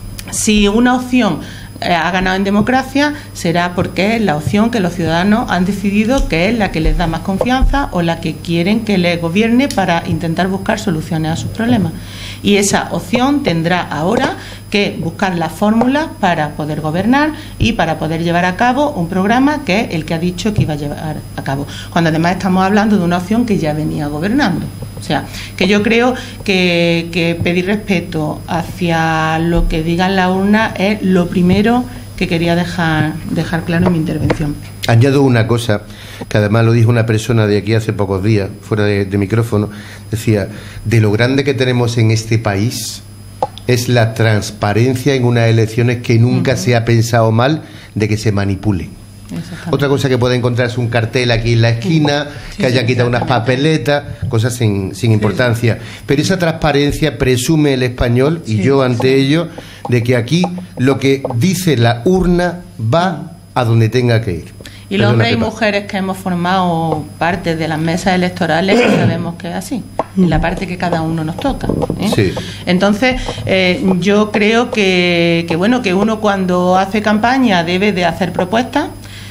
Si una opción eh, ha ganado en democracia, será porque es la opción que los ciudadanos han decidido que es la que les da más confianza o la que quieren que les gobierne para intentar buscar soluciones a sus problemas. Y esa opción tendrá ahora que buscar las fórmulas para poder gobernar y para poder llevar a cabo un programa que es el que ha dicho que iba a llevar a cabo, cuando además estamos hablando de una opción que ya venía gobernando. O sea, que yo creo que, que pedir respeto hacia lo que digan la urna es lo primero que quería dejar, dejar claro en mi intervención. Añado una cosa, que además lo dijo una persona de aquí hace pocos días, fuera de, de micrófono, decía, de lo grande que tenemos en este país es la transparencia en unas elecciones que nunca uh-huh. se ha pensado mal de que se manipule. Otra cosa que puede encontrar es un cartel aquí en la esquina, sí, que haya sí, quitado unas papeletas, cosas sin, sin importancia. Sí, sí. Pero esa transparencia presume el español, y sí, yo ante sí. ello, de que aquí lo que dice la urna va a donde tenga que ir. Y los hombres y mujeres que hemos formado parte de las mesas electorales sabemos que es así, en la parte que cada uno nos toca, ¿eh? Sí. Entonces, eh, yo creo que, que bueno, que uno cuando hace campaña debe de hacer propuestas,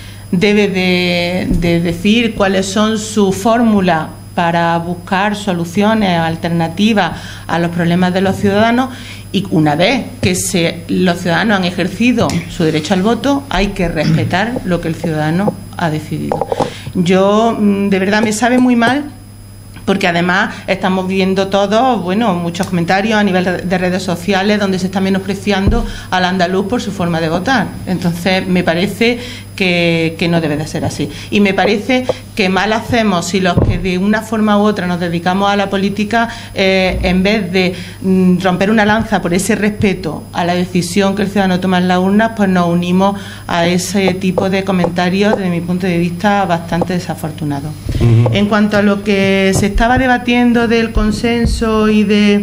debe de, de decir cuáles son sus fórmulas para buscar soluciones alternativas a los problemas de los ciudadanos, y una vez que se, los ciudadanos han ejercido su derecho al voto, hay que respetar lo que el ciudadano ha decidido. Yo, de verdad, me sabe muy mal, porque además estamos viendo todos, bueno, muchos comentarios a nivel de redes sociales donde se está menospreciando al andaluz por su forma de votar. Entonces, me parece que, que no debe de ser así. Y me parece que mal hacemos si los que de una forma u otra nos dedicamos a la política, eh, en vez de mm, romper una lanza por ese respeto a la decisión que el ciudadano toma en la urna, pues nos unimos a ese tipo de comentarios, desde mi punto de vista, bastante desafortunados. Uh-huh. En cuanto a lo que se estaba debatiendo del consenso y de,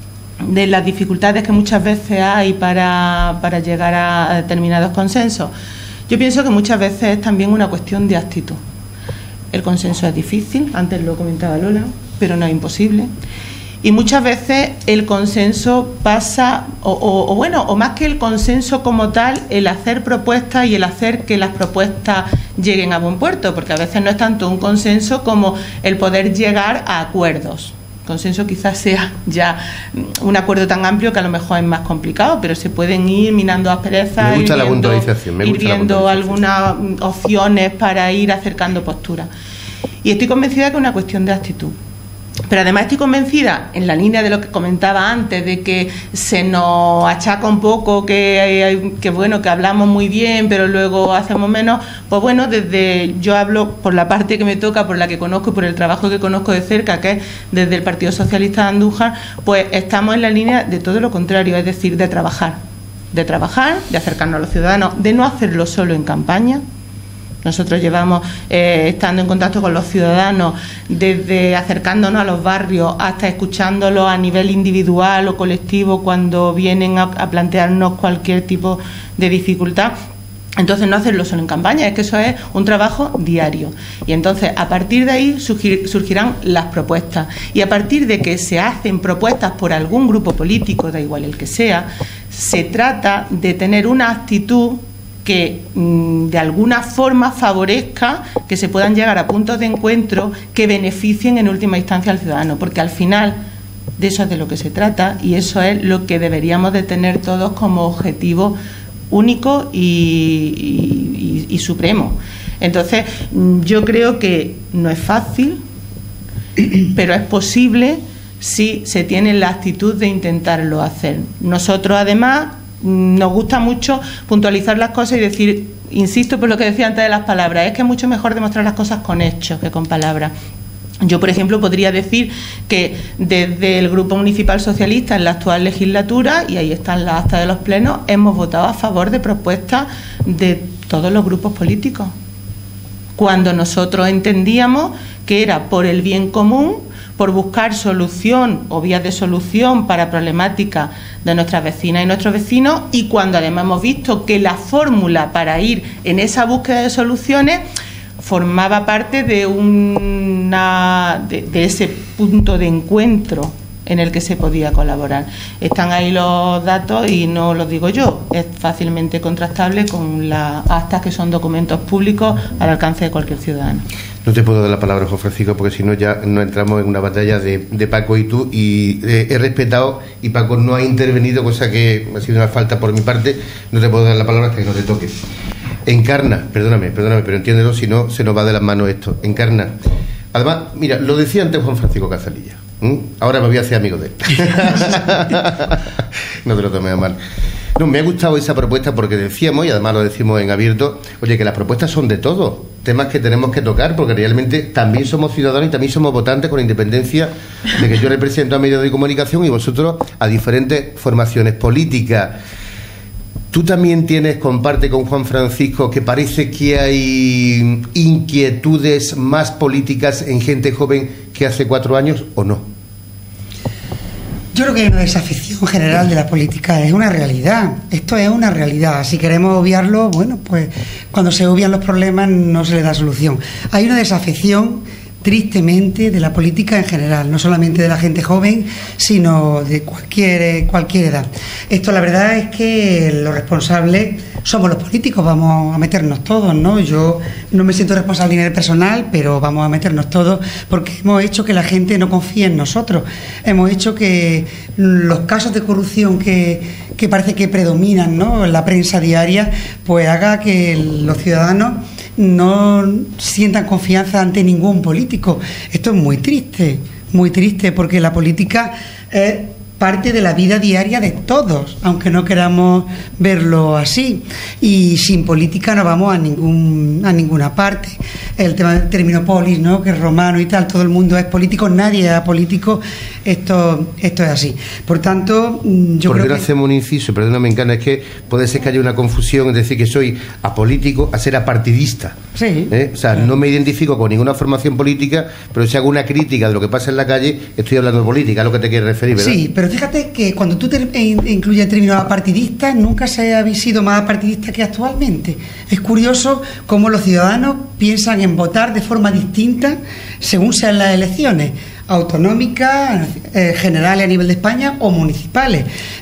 de las dificultades que muchas veces hay para, para llegar a determinados consensos, yo pienso que muchas veces es también una cuestión de actitud. El consenso es difícil, antes lo comentaba Lola, pero no es imposible. Y muchas veces el consenso pasa, o, o, o bueno, o más que el consenso como tal, el hacer propuestas y el hacer que las propuestas lleguen a buen puerto, porque a veces no es tanto un consenso como el poder llegar a acuerdos. Consenso quizás sea ya un acuerdo tan amplio que a lo mejor es más complicado, pero se pueden ir minando asperezas, me gusta ir la viendo, puntualización, me ir gusta viendo la algunas opciones para ir acercando posturas. Y estoy convencida que es una cuestión de actitud. Pero además estoy convencida, en la línea de lo que comentaba antes, de que se nos achaca un poco que, que bueno, que hablamos muy bien, pero luego hacemos menos. Pues bueno, desde yo hablo por la parte que me toca, por la que conozco y por el trabajo que conozco de cerca, que es desde el Partido Socialista de Andújar, pues estamos en la línea de todo lo contrario, es decir, de trabajar, de trabajar, de acercarnos a los ciudadanos, de no hacerlo solo en campaña. Nosotros llevamos eh, estando en contacto con los ciudadanos desde acercándonos a los barrios hasta escuchándolos a nivel individual o colectivo cuando vienen a, a plantearnos cualquier tipo de dificultad. Entonces no hacerlo solo en campaña, es que eso es un trabajo diario. Y entonces a partir de ahí surgir, surgirán las propuestas. Y a partir de que se hacen propuestas por algún grupo político, da igual el que sea, se trata de tener una actitud que mmm, de alguna forma favorezca que se puedan llegar a puntos de encuentro que beneficien en última instancia al ciudadano, porque al final de eso es de lo que se trata y eso es lo que deberíamos de tener todos como objetivo único y, y, y supremo. Entonces yo creo que no es fácil, pero es posible si se tiene la actitud de intentarlo hacer. Nosotros además nos gusta mucho puntualizar las cosas y decir, insisto por lo que decía antes de las palabras, es que es mucho mejor demostrar las cosas con hechos que con palabras. Yo, por ejemplo, podría decir que desde el Grupo Municipal Socialista en la actual legislatura, y ahí están las actas de los plenos, hemos votado a favor de propuestas de todos los grupos políticos, cuando nosotros entendíamos que era por el bien común, por buscar solución o vías de solución para problemáticas de nuestras vecinas y nuestros vecinos, y cuando además hemos visto que la fórmula para ir en esa búsqueda de soluciones formaba parte de, una, de, de ese punto de encuentro en el que se podía colaborar. Están ahí los datos y no los digo yo, es fácilmente contrastable con las actas que son documentos públicos al alcance de cualquier ciudadano. No te puedo dar la palabra, Juan Francisco, porque si no ya no entramos en una batalla de, de Paco y tú, y eh, he respetado y Paco no ha intervenido, cosa que ha sido una falta por mi parte. No te puedo dar la palabra hasta que no te toque. Encarna, perdóname, perdóname, pero entiéndelo, si no se nos va de las manos esto. Encarna. Además, mira, lo decía antes Juan Francisco Cazalilla. ¿Mm? Ahora me voy a hacer amigo de él. No te lo tomes a mal. No, me ha gustado esa propuesta porque decíamos, y además lo decimos en abierto, oye, que las propuestas son de todos, temas que tenemos que tocar, porque realmente también somos ciudadanos y también somos votantes, con independencia de que yo represento a medios de comunicación y vosotros a diferentes formaciones políticas. Tú también tienes, comparte con Juan Francisco, que parece que hay inquietudes más políticas en gente joven que hace cuatro años, ¿o no? Yo creo que hay una desafección general de la política, es una realidad, esto es una realidad. Si queremos obviarlo, bueno, pues cuando se obvian los problemas no se le da solución. Hay una desafección, tristemente, de la política en general, no solamente de la gente joven, sino de cualquier, cualquier edad. Esto, la verdad es que los responsables somos los políticos, vamos a meternos todos, ¿no? Yo no me siento responsable a nivel personal, pero vamos a meternos todos porque hemos hecho que la gente no confíe en nosotros, hemos hecho que los casos de corrupción que, que parece que predominan, ¿no?, en la prensa diaria, pues haga que los ciudadanos no sientan confianza ante ningún político. Esto es muy triste, muy triste, porque la política es parte de la vida diaria de todos, aunque no queramos verlo así, y sin política no vamos a ningún a ninguna parte. El tema del término polis, ¿no?, que es romano y tal, todo el mundo es político, nadie es apolítico, esto esto es así. Por tanto, yo ¿Por creo qué no que... hacemos un inciso? Perdóname, Encarna, es que puede ser que haya una confusión, es decir, que soy apolítico a ser apartidista. Sí. ¿Eh? O sea, no me identifico con ninguna formación política, pero si hago una crítica de lo que pasa en la calle, estoy hablando de política, a lo que te quieres referir, ¿verdad? Sí, pero fíjate que cuando tú te incluyes el término apartidista, nunca se ha sido más apartidista que actualmente. Es curioso cómo los ciudadanos piensan en votar de forma distinta según sean las elecciones autonómicas, eh, generales a nivel de España o municipales.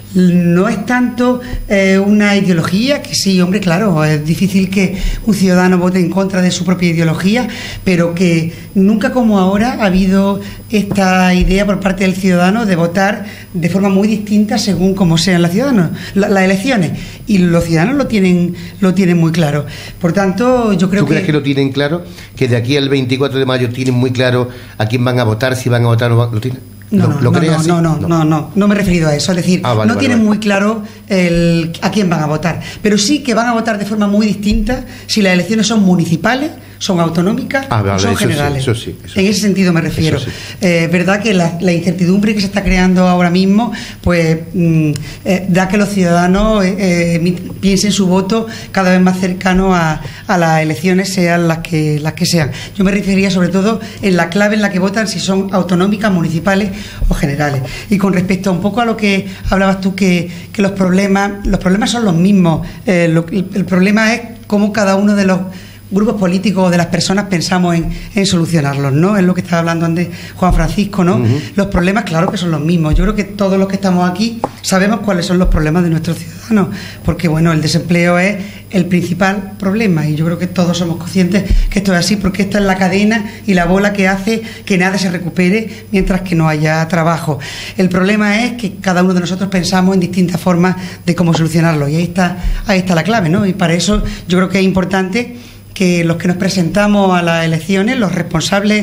no es tanto eh, una ideología, que sí, hombre, claro, es difícil que un ciudadano vote en contra de su propia ideología, pero que nunca como ahora ha habido esta idea por parte del ciudadano de votar de forma muy distinta según cómo sean las ciudadanos, la, las elecciones, y los ciudadanos lo tienen lo tienen muy claro. Por tanto, yo creo que... ¿Tú crees que lo tienen claro? ¿Que de aquí al veinticuatro de mayo tienen muy claro a quién van a votar, si van a votar o no? ¿Lo tienen? No, ¿Lo, no, lo no, crees no, así? no, no, no, no, no me he referido a eso. Es decir, ah, vale, no vale, tienen vale. muy claro el, a quién van a votar, pero sí que van a votar de forma muy distinta si las elecciones son municipales, son autonómicas ah, vale, o son eso generales. Sí, eso sí, eso en ese sí. sentido me refiero. Sí. Eh, verdad que la, la incertidumbre que se está creando ahora mismo, pues mm, eh, da que los ciudadanos eh, eh, piensen su voto cada vez más cercano a, a las elecciones, sean las que las que sean. Yo me refería sobre todo en la clave en la que votan, si son autonómicas, municipales o generales. Y con respecto un poco a lo que hablabas tú, que, que los problemas los problemas son los mismos. Eh, lo, el, el problema es cómo cada uno de los grupos políticos o de las personas pensamos en, en solucionarlos, ¿no? Es lo que estaba hablando antes Juan Francisco, ¿no? Uh-huh. Los problemas, claro que son los mismos. Yo creo que todos los que estamos aquí sabemos cuáles son los problemas de nuestros ciudadanos, porque, bueno, el desempleo es el principal problema, y yo creo que todos somos conscientes que esto es así, porque esta es la cadena y la bola que hace que nada se recupere mientras que no haya trabajo. El problema es que cada uno de nosotros pensamos en distintas formas de cómo solucionarlo, y ahí está, ahí está la clave, ¿no? Y para eso yo creo que es importante que los que nos presentamos a las elecciones, los responsables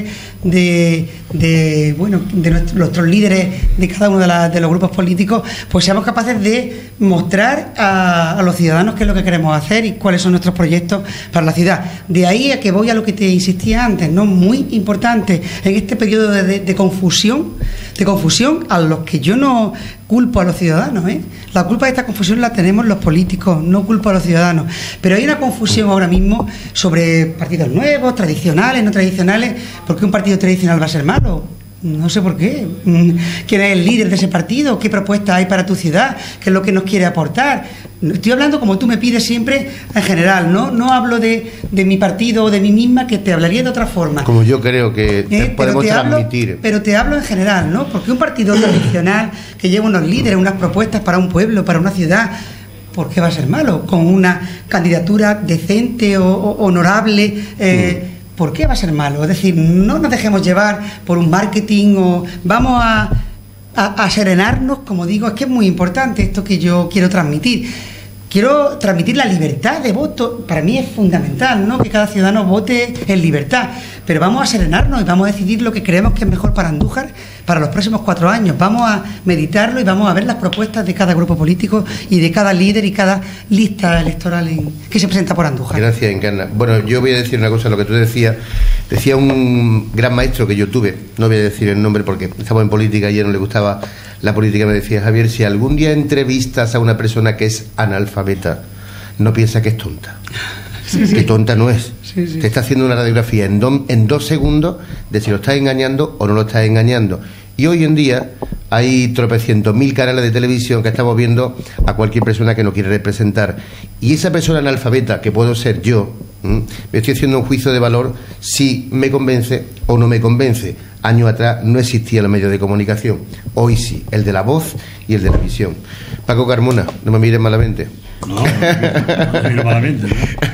de, de bueno, de nuestros, nuestros líderes de cada uno de, la, de los grupos políticos, pues seamos capaces de mostrar a, a los ciudadanos qué es lo que queremos hacer y cuáles son nuestros proyectos para la ciudad. De ahí a que voy a lo que te insistía antes, ¿no? Muy importante en este periodo de, de, de confusión, de confusión a los que yo no culpo a los ciudadanos, ¿eh? La culpa de esta confusión la tenemos los políticos, no culpo a los ciudadanos. Pero hay una confusión ahora mismo sobre partidos nuevos, tradicionales, no tradicionales. ¿Por qué un partido tradicional va a ser malo? No sé por qué. ¿Quién es el líder de ese partido? ¿Qué propuestas hay para tu ciudad? ¿Qué es lo que nos quiere aportar? Estoy hablando como tú me pides siempre en general, ¿no? No hablo de, de mi partido o de mí misma, que te hablaría de otra forma. Como yo creo que ¿Eh? podemos pero te transmitir. Hablo, pero te hablo en general, ¿no? Porque un partido tradicional que lleva unos líderes, unas propuestas para un pueblo, para una ciudad, ¿por qué va a ser malo? Con una candidatura decente o, o honorable, eh, mm. ¿por qué va a ser malo? Es decir, no nos dejemos llevar por un marketing, o vamos a, a, a serenarnos, como digo. Es que es muy importante esto que yo quiero transmitir. Quiero transmitir la libertad de voto. Para mí es fundamental, ¿no?, que cada ciudadano vote en libertad. Pero vamos a serenarnos y vamos a decidir lo que creemos que es mejor para Andújar para los próximos cuatro años. Vamos a meditarlo y vamos a ver las propuestas de cada grupo político y de cada líder y cada lista electoral en, que se presenta por Andújar. Gracias, Encarna. Bueno, yo voy a decir una cosa, lo que tú decías. Decía un gran maestro que yo tuve, no voy a decir el nombre porque estaba en política y a él no le gustaba la política, me decía: Javier, si algún día entrevistas a una persona que es analfabeta, no piensa que es tonta. Sí, sí. Que tonta no es. Sí, sí. Te está haciendo una radiografía en, do, en dos segundos de si lo estás engañando o no lo estás engañando. Y hoy en día hay tropecientos mil canales de televisión que estamos viendo a cualquier persona que nos quiere representar. Y esa persona analfabeta, que puedo ser yo, ¿m? me estoy haciendo un juicio de valor si me convence o no me convence. Años atrás no existía los medios de comunicación. Hoy sí, el de la voz y el de la visión. Paco Carmona, no me mires malamente. No, no, no me miro malamente, ¿no?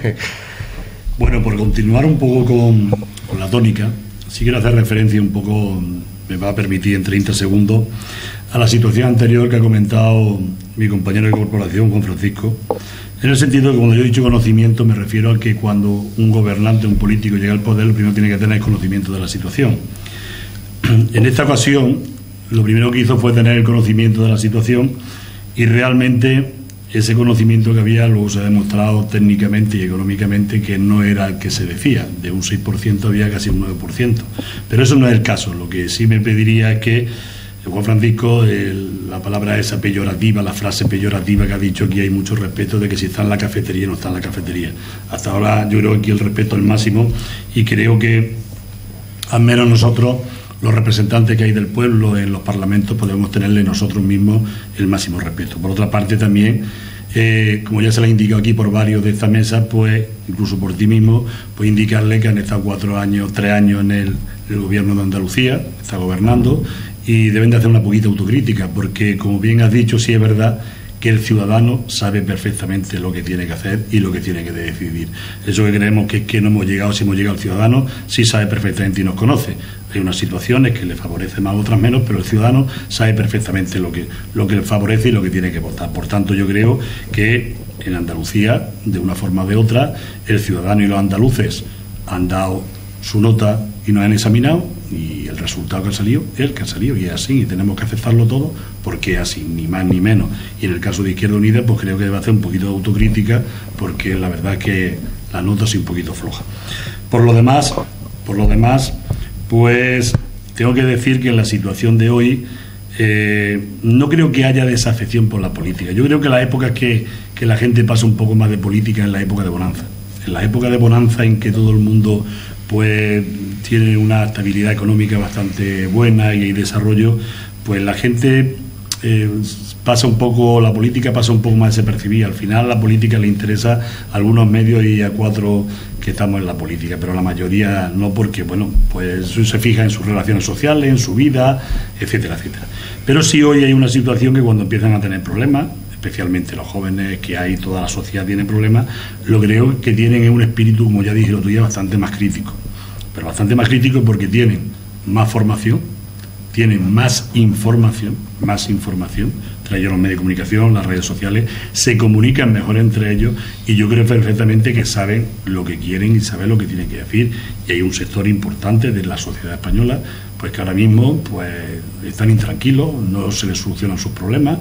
Bueno, por continuar un poco con, con la tónica, sí quiero hacer referencia un poco, me va a permitir en treinta segundos, a la situación anterior que ha comentado mi compañero de corporación, Juan Francisco, en el sentido de que cuando yo he dicho conocimiento me refiero a que cuando un gobernante, un político llega al poder, lo primero que tiene que tener es conocimiento de la situación. En esta ocasión, lo primero que hizo fue tener el conocimiento de la situación, y realmente ese conocimiento que había luego se ha demostrado técnicamente y económicamente que no era el que se decía. De un seis por ciento había casi un nueve por ciento. Pero eso no es el caso. Lo que sí me pediría es que Juan Francisco, el, la palabra esa peyorativa, la frase peyorativa que ha dicho aquí, hay mucho respeto de que si está en la cafetería no está en la cafetería. Hasta ahora yo creo que aquí el respeto es el máximo, y creo que al menos nosotros, los representantes que hay del pueblo en los parlamentos, podemos tenerle nosotros mismos el máximo respeto. Por otra parte también, eh, como ya se le ha indicado aquí por varios de esta mesa, pues incluso por ti mismo, pues indicarle que han estado cuatro años, tres años en el, el gobierno de Andalucía, está gobernando, y deben de hacer una poquita autocrítica, porque como bien has dicho, sí es verdad que el ciudadano sabe perfectamente lo que tiene que hacer y lo que tiene que decidir. Eso que creemos que es que no hemos llegado, si hemos llegado al ciudadano, sí sabe perfectamente y nos conoce. Hay unas situaciones que le favorecen más, otras menos, pero el ciudadano sabe perfectamente lo que, lo que le favorece y lo que tiene que votar. Por tanto, yo creo que en Andalucía, de una forma o de otra, el ciudadano y los andaluces han dado su nota y nos han examinado, y el resultado que ha salido es el que ha salido, y es así, y tenemos que aceptarlo todo porque es así, ni más ni menos. Y en el caso de Izquierda Unida, pues creo que debe hacer un poquito de autocrítica, porque la verdad es que la nota es un poquito floja. Por lo demás, por lo demás, pues tengo que decir que en la situación de hoy eh, no creo que haya desafección por la política. Yo creo que la época que, que la gente pasa un poco más de política es la época de bonanza. En la época de bonanza, en que todo el mundo pues tiene una estabilidad económica bastante buena y hay desarrollo, pues la gente eh, pasa un poco, la política pasa un poco más desapercibida. Al final la política le interesa a algunos medios y a cuatro que estamos en la política, pero la mayoría no, porque bueno, pues se fija en sus relaciones sociales, en su vida, etcétera, etcétera. Pero sí, hoy hay una situación que cuando empiezan a tener problemas, especialmente los jóvenes, que hay, toda la sociedad tiene problemas, lo que creo que tienen es un espíritu, como ya dije el otro día, bastante más crítico. Pero bastante más crítico porque tienen más formación, tienen más información, más información, entre ellos los medios de comunicación, las redes sociales, se comunican mejor entre ellos, y yo creo perfectamente que saben lo que quieren y saben lo que tienen que decir. Y hay un sector importante de la sociedad española pues que ahora mismo pues están intranquilos, no se les solucionan sus problemas,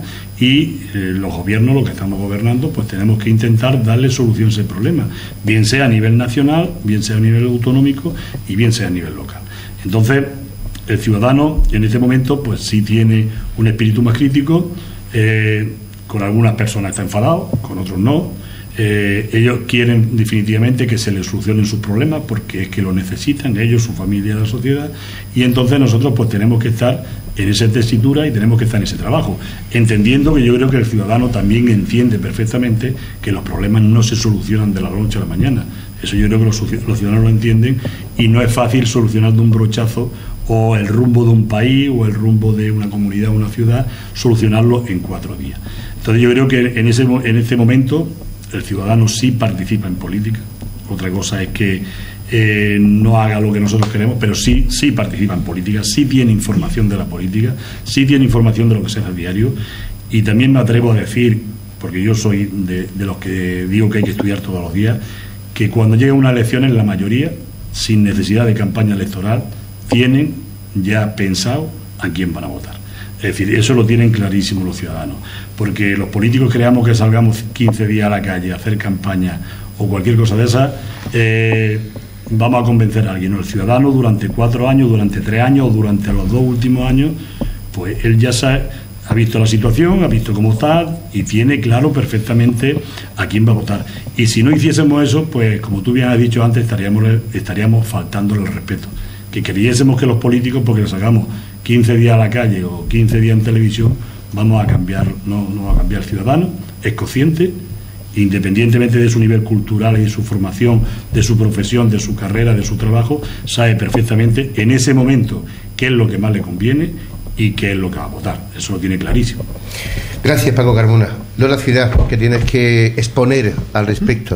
y eh, los gobiernos, los que estamos gobernando, pues tenemos que intentar darle solución a ese problema, bien sea a nivel nacional, bien sea a nivel autonómico y bien sea a nivel local. Entonces, el ciudadano en este momento pues sí tiene un espíritu más crítico, eh, con algunas personas está enfadado, con otros no. Eh, ellos quieren definitivamente que se les solucionen sus problemas porque es que lo necesitan ellos, su familia, la sociedad, y entonces nosotros pues tenemos que estar en esa tesitura y tenemos que estar en ese trabajo, entendiendo que yo creo que el ciudadano también entiende perfectamente que los problemas no se solucionan de la noche a la mañana. Eso yo creo que los, los ciudadanos lo entienden, y no es fácil solucionar de un brochazo o el rumbo de un país o el rumbo de una comunidad o una ciudad, solucionarlo en cuatro días. Entonces yo creo que en ese, en este momento el ciudadano sí participa en política. Otra cosa es que eh, no haga lo que nosotros queremos, pero sí, sí participa en política, sí tiene información de la política, sí tiene información de lo que se hace a diario. Y también me atrevo a decir, porque yo soy de, de los que digo que hay que estudiar todos los días, que cuando llegan unas elecciones, la mayoría, sin necesidad de campaña electoral, tienen ya pensado a quién van a votar. Es decir, eso lo tienen clarísimo los ciudadanos, porque los políticos creamos que salgamos quince días a la calle a hacer campaña o cualquier cosa de esa, eh, vamos a convencer a alguien. El ciudadano durante cuatro años, durante tres años o durante los dos últimos años, pues él ya sabe, ha visto la situación, ha visto cómo está y tiene claro perfectamente a quién va a votar. Y si no hiciésemos eso, pues como tú bien has dicho antes, estaríamos, estaríamos faltándole el respeto. Que creyésemos que los políticos, porque los sacamos quince días a la calle o quince días en televisión, vamos a cambiar, no, no va a cambiar el ciudadano, es consciente, independientemente de su nivel cultural y de su formación, de su profesión, de su carrera, de su trabajo, sabe perfectamente en ese momento qué es lo que más le conviene y qué es lo que va a votar. Eso lo tiene clarísimo. Gracias, Paco Carmona. Lola Ciudad, ¿qué tienes que exponer al respecto?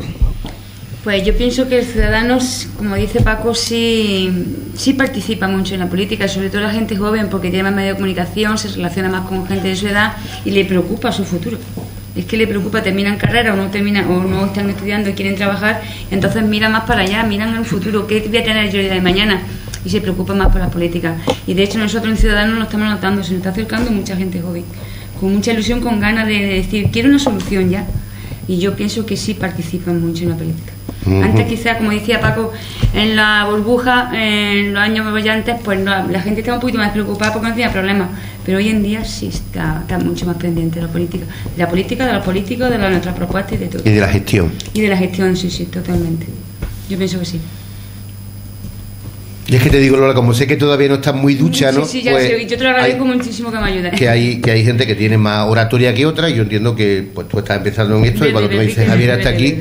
Pues yo pienso que el ciudadano, como dice Paco, sí, sí participa mucho en la política, sobre todo la gente joven, porque tiene más medio de comunicación, se relaciona más con gente de su edad y le preocupa su futuro. Es que le preocupa, terminan carrera o no terminan, o no están estudiando y quieren trabajar, entonces miran más para allá, miran en el futuro, ¿qué voy a tener yo el día de mañana? Y se preocupan más por la política. Y de hecho nosotros en Ciudadanos lo estamos notando, se nos está acercando mucha gente joven, con mucha ilusión, con ganas de, de decir, quiero una solución ya. Y yo pienso que sí participan mucho en la política. Uh-huh. Antes quizás, como decía Paco, en la burbuja, en los años antes, pues no, la gente estaba un poquito más preocupada porque no tenía problemas, pero hoy en día sí está, está mucho más pendiente de la política, de la política, de los políticos, de la, nuestras propuestas y de todo. Y de la gestión. Y de la gestión, sí, sí, totalmente. Yo pienso que sí. Y es que te digo, Lola, como sé que todavía no estás muy ducha, ¿no? Sí, sí, ya pues sé, yo te lo agradezco muchísimo que me ayudes. Que hay, que hay gente que tiene más oratoria que otra, y yo entiendo que pues tú estás empezando en esto, Bebe, y cuando tú me bebe, dices, bebe, Javier, bebe, hasta aquí, bebe.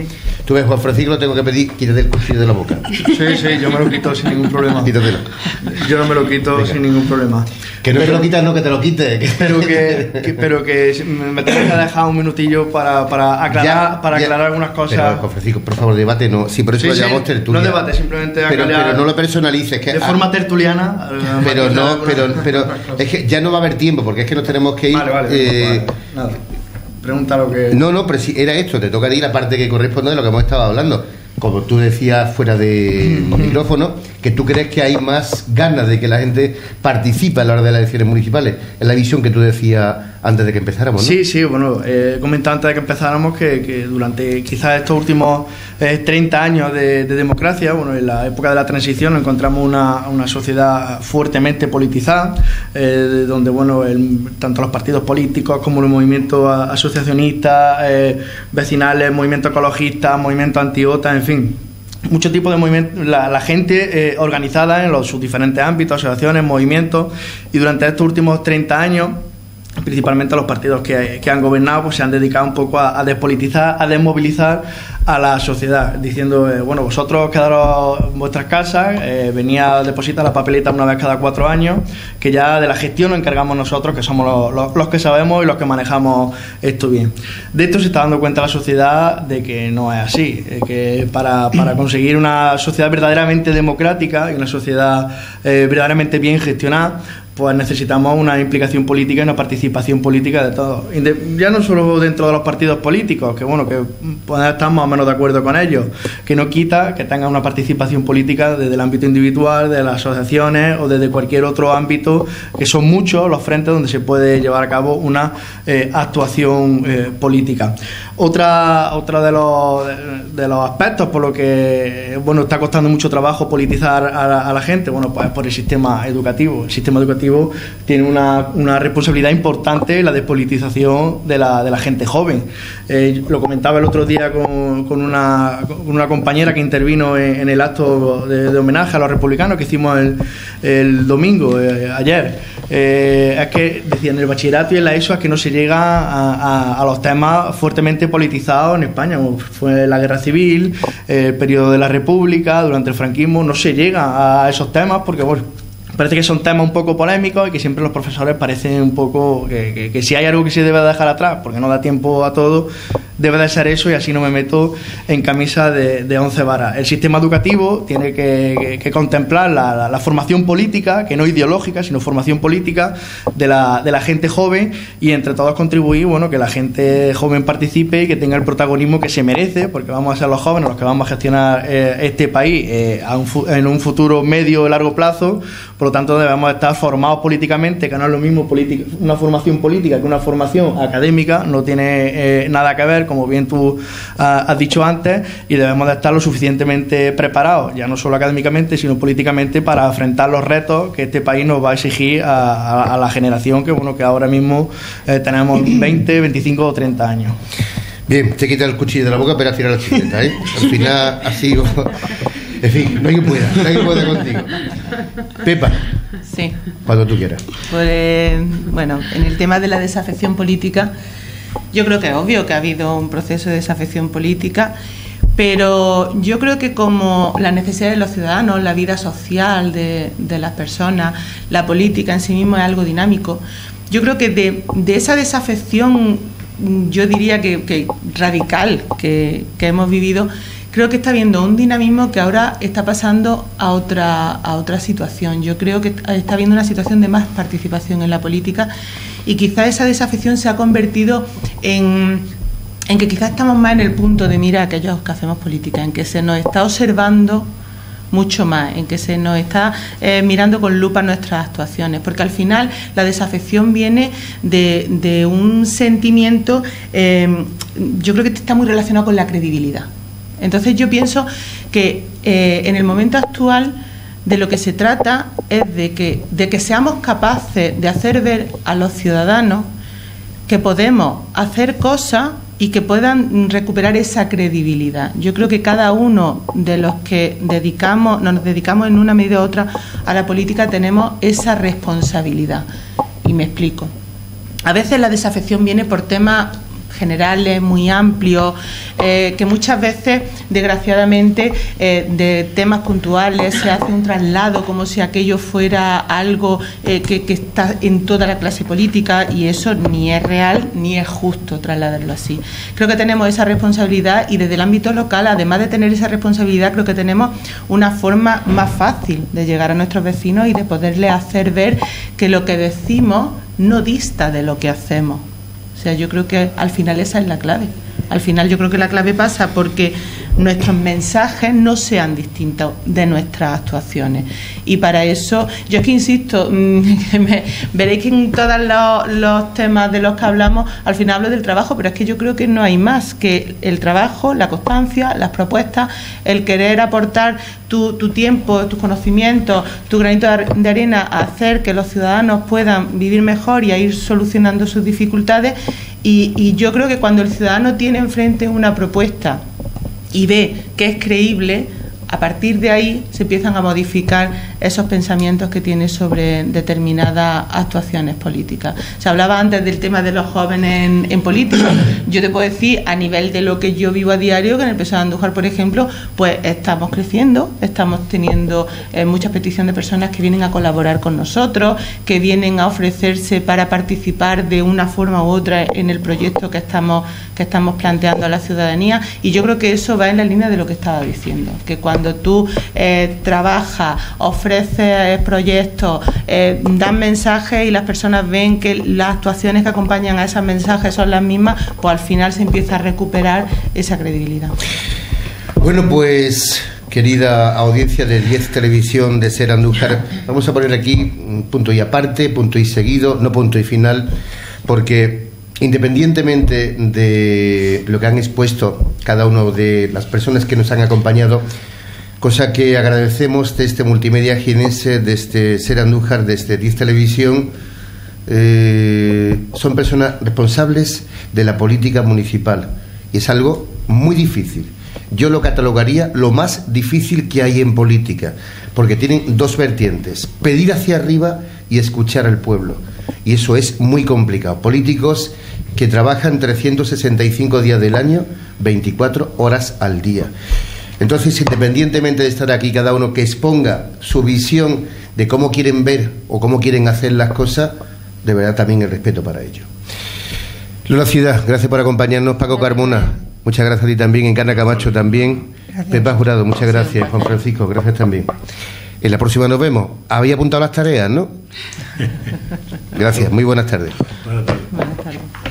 Tú ves, Juan Francisco, lo tengo que pedir, quítate el cuchillo de la boca. Sí, sí, yo me lo quito sin ningún problema. Quítatelo. Yo no me lo quito Venga. sin ningún problema. Que no pero, te lo quitas, no, que te lo quites. Pero que, que, pero que me tengo que dejar un minutillo para, para aclarar ya, para aclarar ya. algunas cosas. Pero, Juan Francisco, por favor, debate no. Sí, por eso sí, lo sí, llamamos tertulia. No debate, simplemente pero, pero no lo personalices. Que, de forma tertuliana. Pero no, pero, pero es que ya no va a haber tiempo, porque es que nos tenemos que ir. Vale, vale. Eh, vale nada. Pregunta lo que... No, no, pero si era esto, te toca a ti la parte que corresponde de lo que hemos estado hablando. Como tú decías fuera de micrófono, que tú crees que hay más ganas de que la gente participe a la hora de las elecciones municipales. Es la visión que tú decías antes de que empezáramos, ¿no? Sí, sí, bueno, eh, comentaba antes de que empezáramos que, que durante quizás estos últimos eh, treinta años de, de democracia, bueno, en la época de la transición encontramos una, una sociedad fuertemente politizada, eh, donde, bueno, el, tanto los partidos políticos como los movimientos asociacionistas, eh, vecinales, movimientos ecologistas, movimientos anti-OTAN, en fin, muchos tipos de movimientos, la, la gente eh, organizada en los, sus diferentes ámbitos, asociaciones, movimientos, y durante estos últimos treinta años, principalmente los partidos que, que han gobernado, pues se han dedicado un poco a, a despolitizar, a desmovilizar a la sociedad, diciendo, eh, bueno, vosotros quedaros en vuestras casas, eh, venía a depositar la papeleta una vez cada cuatro años, que ya de la gestión nos encargamos nosotros, que somos los, los, los que sabemos y los que manejamos esto bien. De esto se está dando cuenta la sociedad de que no es así, eh, que para, para conseguir una sociedad verdaderamente democrática y una sociedad eh, verdaderamente bien gestionada, pues necesitamos una implicación política y una participación política de todos. Ya no solo dentro de los partidos políticos, que bueno, que pues, estamos más o menos de acuerdo con ellos, que no quita que tengan una participación política desde el ámbito individual, de las asociaciones o desde cualquier otro ámbito, que son muchos los frentes donde se puede llevar a cabo una eh, actuación eh, política. Otra, otra de los, de, de los aspectos por lo que bueno está costando mucho trabajo politizar a la, a la gente, bueno, pues por el sistema educativo. El sistema educativo tiene una, una responsabilidad importante en la despolitización de la, de la gente joven. Eh, lo comentaba el otro día con, con, una, con una compañera que intervino en, en el acto de, de homenaje a los republicanos que hicimos el, el domingo, eh, ayer. Eh, es que decían, en el bachillerato y en la ESO es que no se llega a, a, a los temas fuertemente politizados en España, como fue la guerra civil, eh, el periodo de la República, durante el franquismo, no se llega a esos temas porque, bueno, parece que son temas un poco polémicos y que siempre los profesores parecen un poco que, que, que si hay algo que se debe dejar atrás porque no da tiempo a todo, debe de ser eso, y así no me meto en camisa de, de once varas. El sistema educativo tiene que, que, que contemplar la, la, la formación política, que no ideológica, sino formación política de la, de la gente joven, y entre todos contribuir, bueno, que la gente joven participe y que tenga el protagonismo que se merece, porque vamos a ser los jóvenes los que vamos a gestionar eh, este país eh, a un, en un futuro medio o largo plazo. Por lo tanto, debemos estar formados políticamente, que no es lo mismo política, una formación política que una formación académica, no tiene eh, nada que ver, como bien tú uh, has dicho antes, y debemos de estar lo suficientemente preparados, ya no solo académicamente, sino políticamente, para afrontar los retos que este país nos va a exigir a, a, a la generación que, bueno, que ahora mismo eh, tenemos veinte, veinticinco o treinta años. Bien, te quita el cuchillo de la boca, pero al final la chuleta, ¿eh? Al final ha sido... En fin, no hay que pueda, no hay que pueda contigo. Pepa. Sí. Cuando tú quieras. Pues, bueno, en el tema de la desafección política, yo creo que es obvio que ha habido un proceso de desafección política, pero yo creo que como las necesidades de los ciudadanos, la vida social de, de las personas, la política en sí mismo es algo dinámico, yo creo que de, de esa desafección, yo diría que, que radical que, que hemos vivido, creo que está habiendo un dinamismo que ahora está pasando a otra, a otra situación. Yo creo que está habiendo una situación de más participación en la política, y quizá esa desafección se ha convertido en, en que quizás estamos más en el punto de mira aquellos que hacemos política, en que se nos está observando mucho más, en que se nos está eh, mirando con lupa nuestras actuaciones, porque al final la desafección viene de, de un sentimiento, eh, yo creo que está muy relacionado con la credibilidad. Entonces yo pienso que eh, en el momento actual de lo que se trata es de que, de que seamos capaces de hacer ver a los ciudadanos que podemos hacer cosas y que puedan recuperar esa credibilidad. Yo creo que cada uno de los que dedicamos, nos dedicamos en una medida u otra a la política tenemos esa responsabilidad. Y me explico. A veces la desafección viene por temas generales, muy amplios, eh, que muchas veces, desgraciadamente, eh, de temas puntuales se hace un traslado como si aquello fuera algo eh, que, que está en toda la clase política, y eso ni es real ni es justo trasladarlo así. Creo que tenemos esa responsabilidad, y desde el ámbito local, además de tener esa responsabilidad, creo que tenemos una forma más fácil de llegar a nuestros vecinos y de poderles hacer ver que lo que decimos no dista de lo que hacemos. O sea, yo creo que al final esa es la clave. Al final yo creo que la clave pasa porque nuestros mensajes no sean distintos de nuestras actuaciones. Y para eso, yo es que insisto, me, veréis que en todos los, los temas de los que hablamos, al final hablo del trabajo, pero es que yo creo que no hay más que el trabajo, la constancia, las propuestas, el querer aportar tu, tu tiempo, tus conocimientos, tu granito de arena a hacer que los ciudadanos puedan vivir mejor y a ir solucionando sus dificultades. Y, y yo creo que cuando el ciudadano tiene enfrente una propuesta y ve que es creíble, a partir de ahí se empiezan a modificar esos pensamientos que tiene sobre determinadas actuaciones políticas. Se hablaba antes del tema de los jóvenes en, en política. Yo te puedo decir, a nivel de lo que yo vivo a diario, que en el P S O E de Andújar, por ejemplo, pues estamos creciendo, estamos teniendo eh, muchas peticiones de personas que vienen a colaborar con nosotros, que vienen a ofrecerse para participar de una forma u otra en el proyecto que estamos, que estamos planteando a la ciudadanía, y yo creo que eso va en la línea de lo que estaba diciendo, que cuando Cuando tú eh, trabajas, ofreces proyectos, eh, das mensajes y las personas ven que las actuaciones que acompañan a esos mensajes son las mismas, pues al final se empieza a recuperar esa credibilidad. Bueno, pues querida audiencia de diez Televisión de Ser Andújar, vamos a poner aquí un punto y aparte, punto y seguido, no punto y final, porque independientemente de lo que han expuesto cada uno de las personas que nos han acompañado, cosa que agradecemos de este multimedia jienense, de este Ser Andújar, de este diez Televisión, eh, son personas responsables de la política municipal, y es algo muy difícil. Yo lo catalogaría lo más difícil que hay en política, porque tienen dos vertientes: pedir hacia arriba y escuchar al pueblo, y eso es muy complicado. Políticos que trabajan trescientos sesenta y cinco días del año, veinticuatro horas al día. Entonces, independientemente de estar aquí, cada uno que exponga su visión de cómo quieren ver o cómo quieren hacer las cosas, de verdad también el respeto para ello. Lola Ciudad, gracias por acompañarnos. Paco Carmona, muchas gracias a ti también. Encarna Camacho también. Pepa Jurado, muchas gracias. Juan Francisco, gracias también. En la próxima nos vemos. Había apuntado las tareas, ¿no? Gracias, muy buenas tardes. Buenas tardes. Buenas tardes.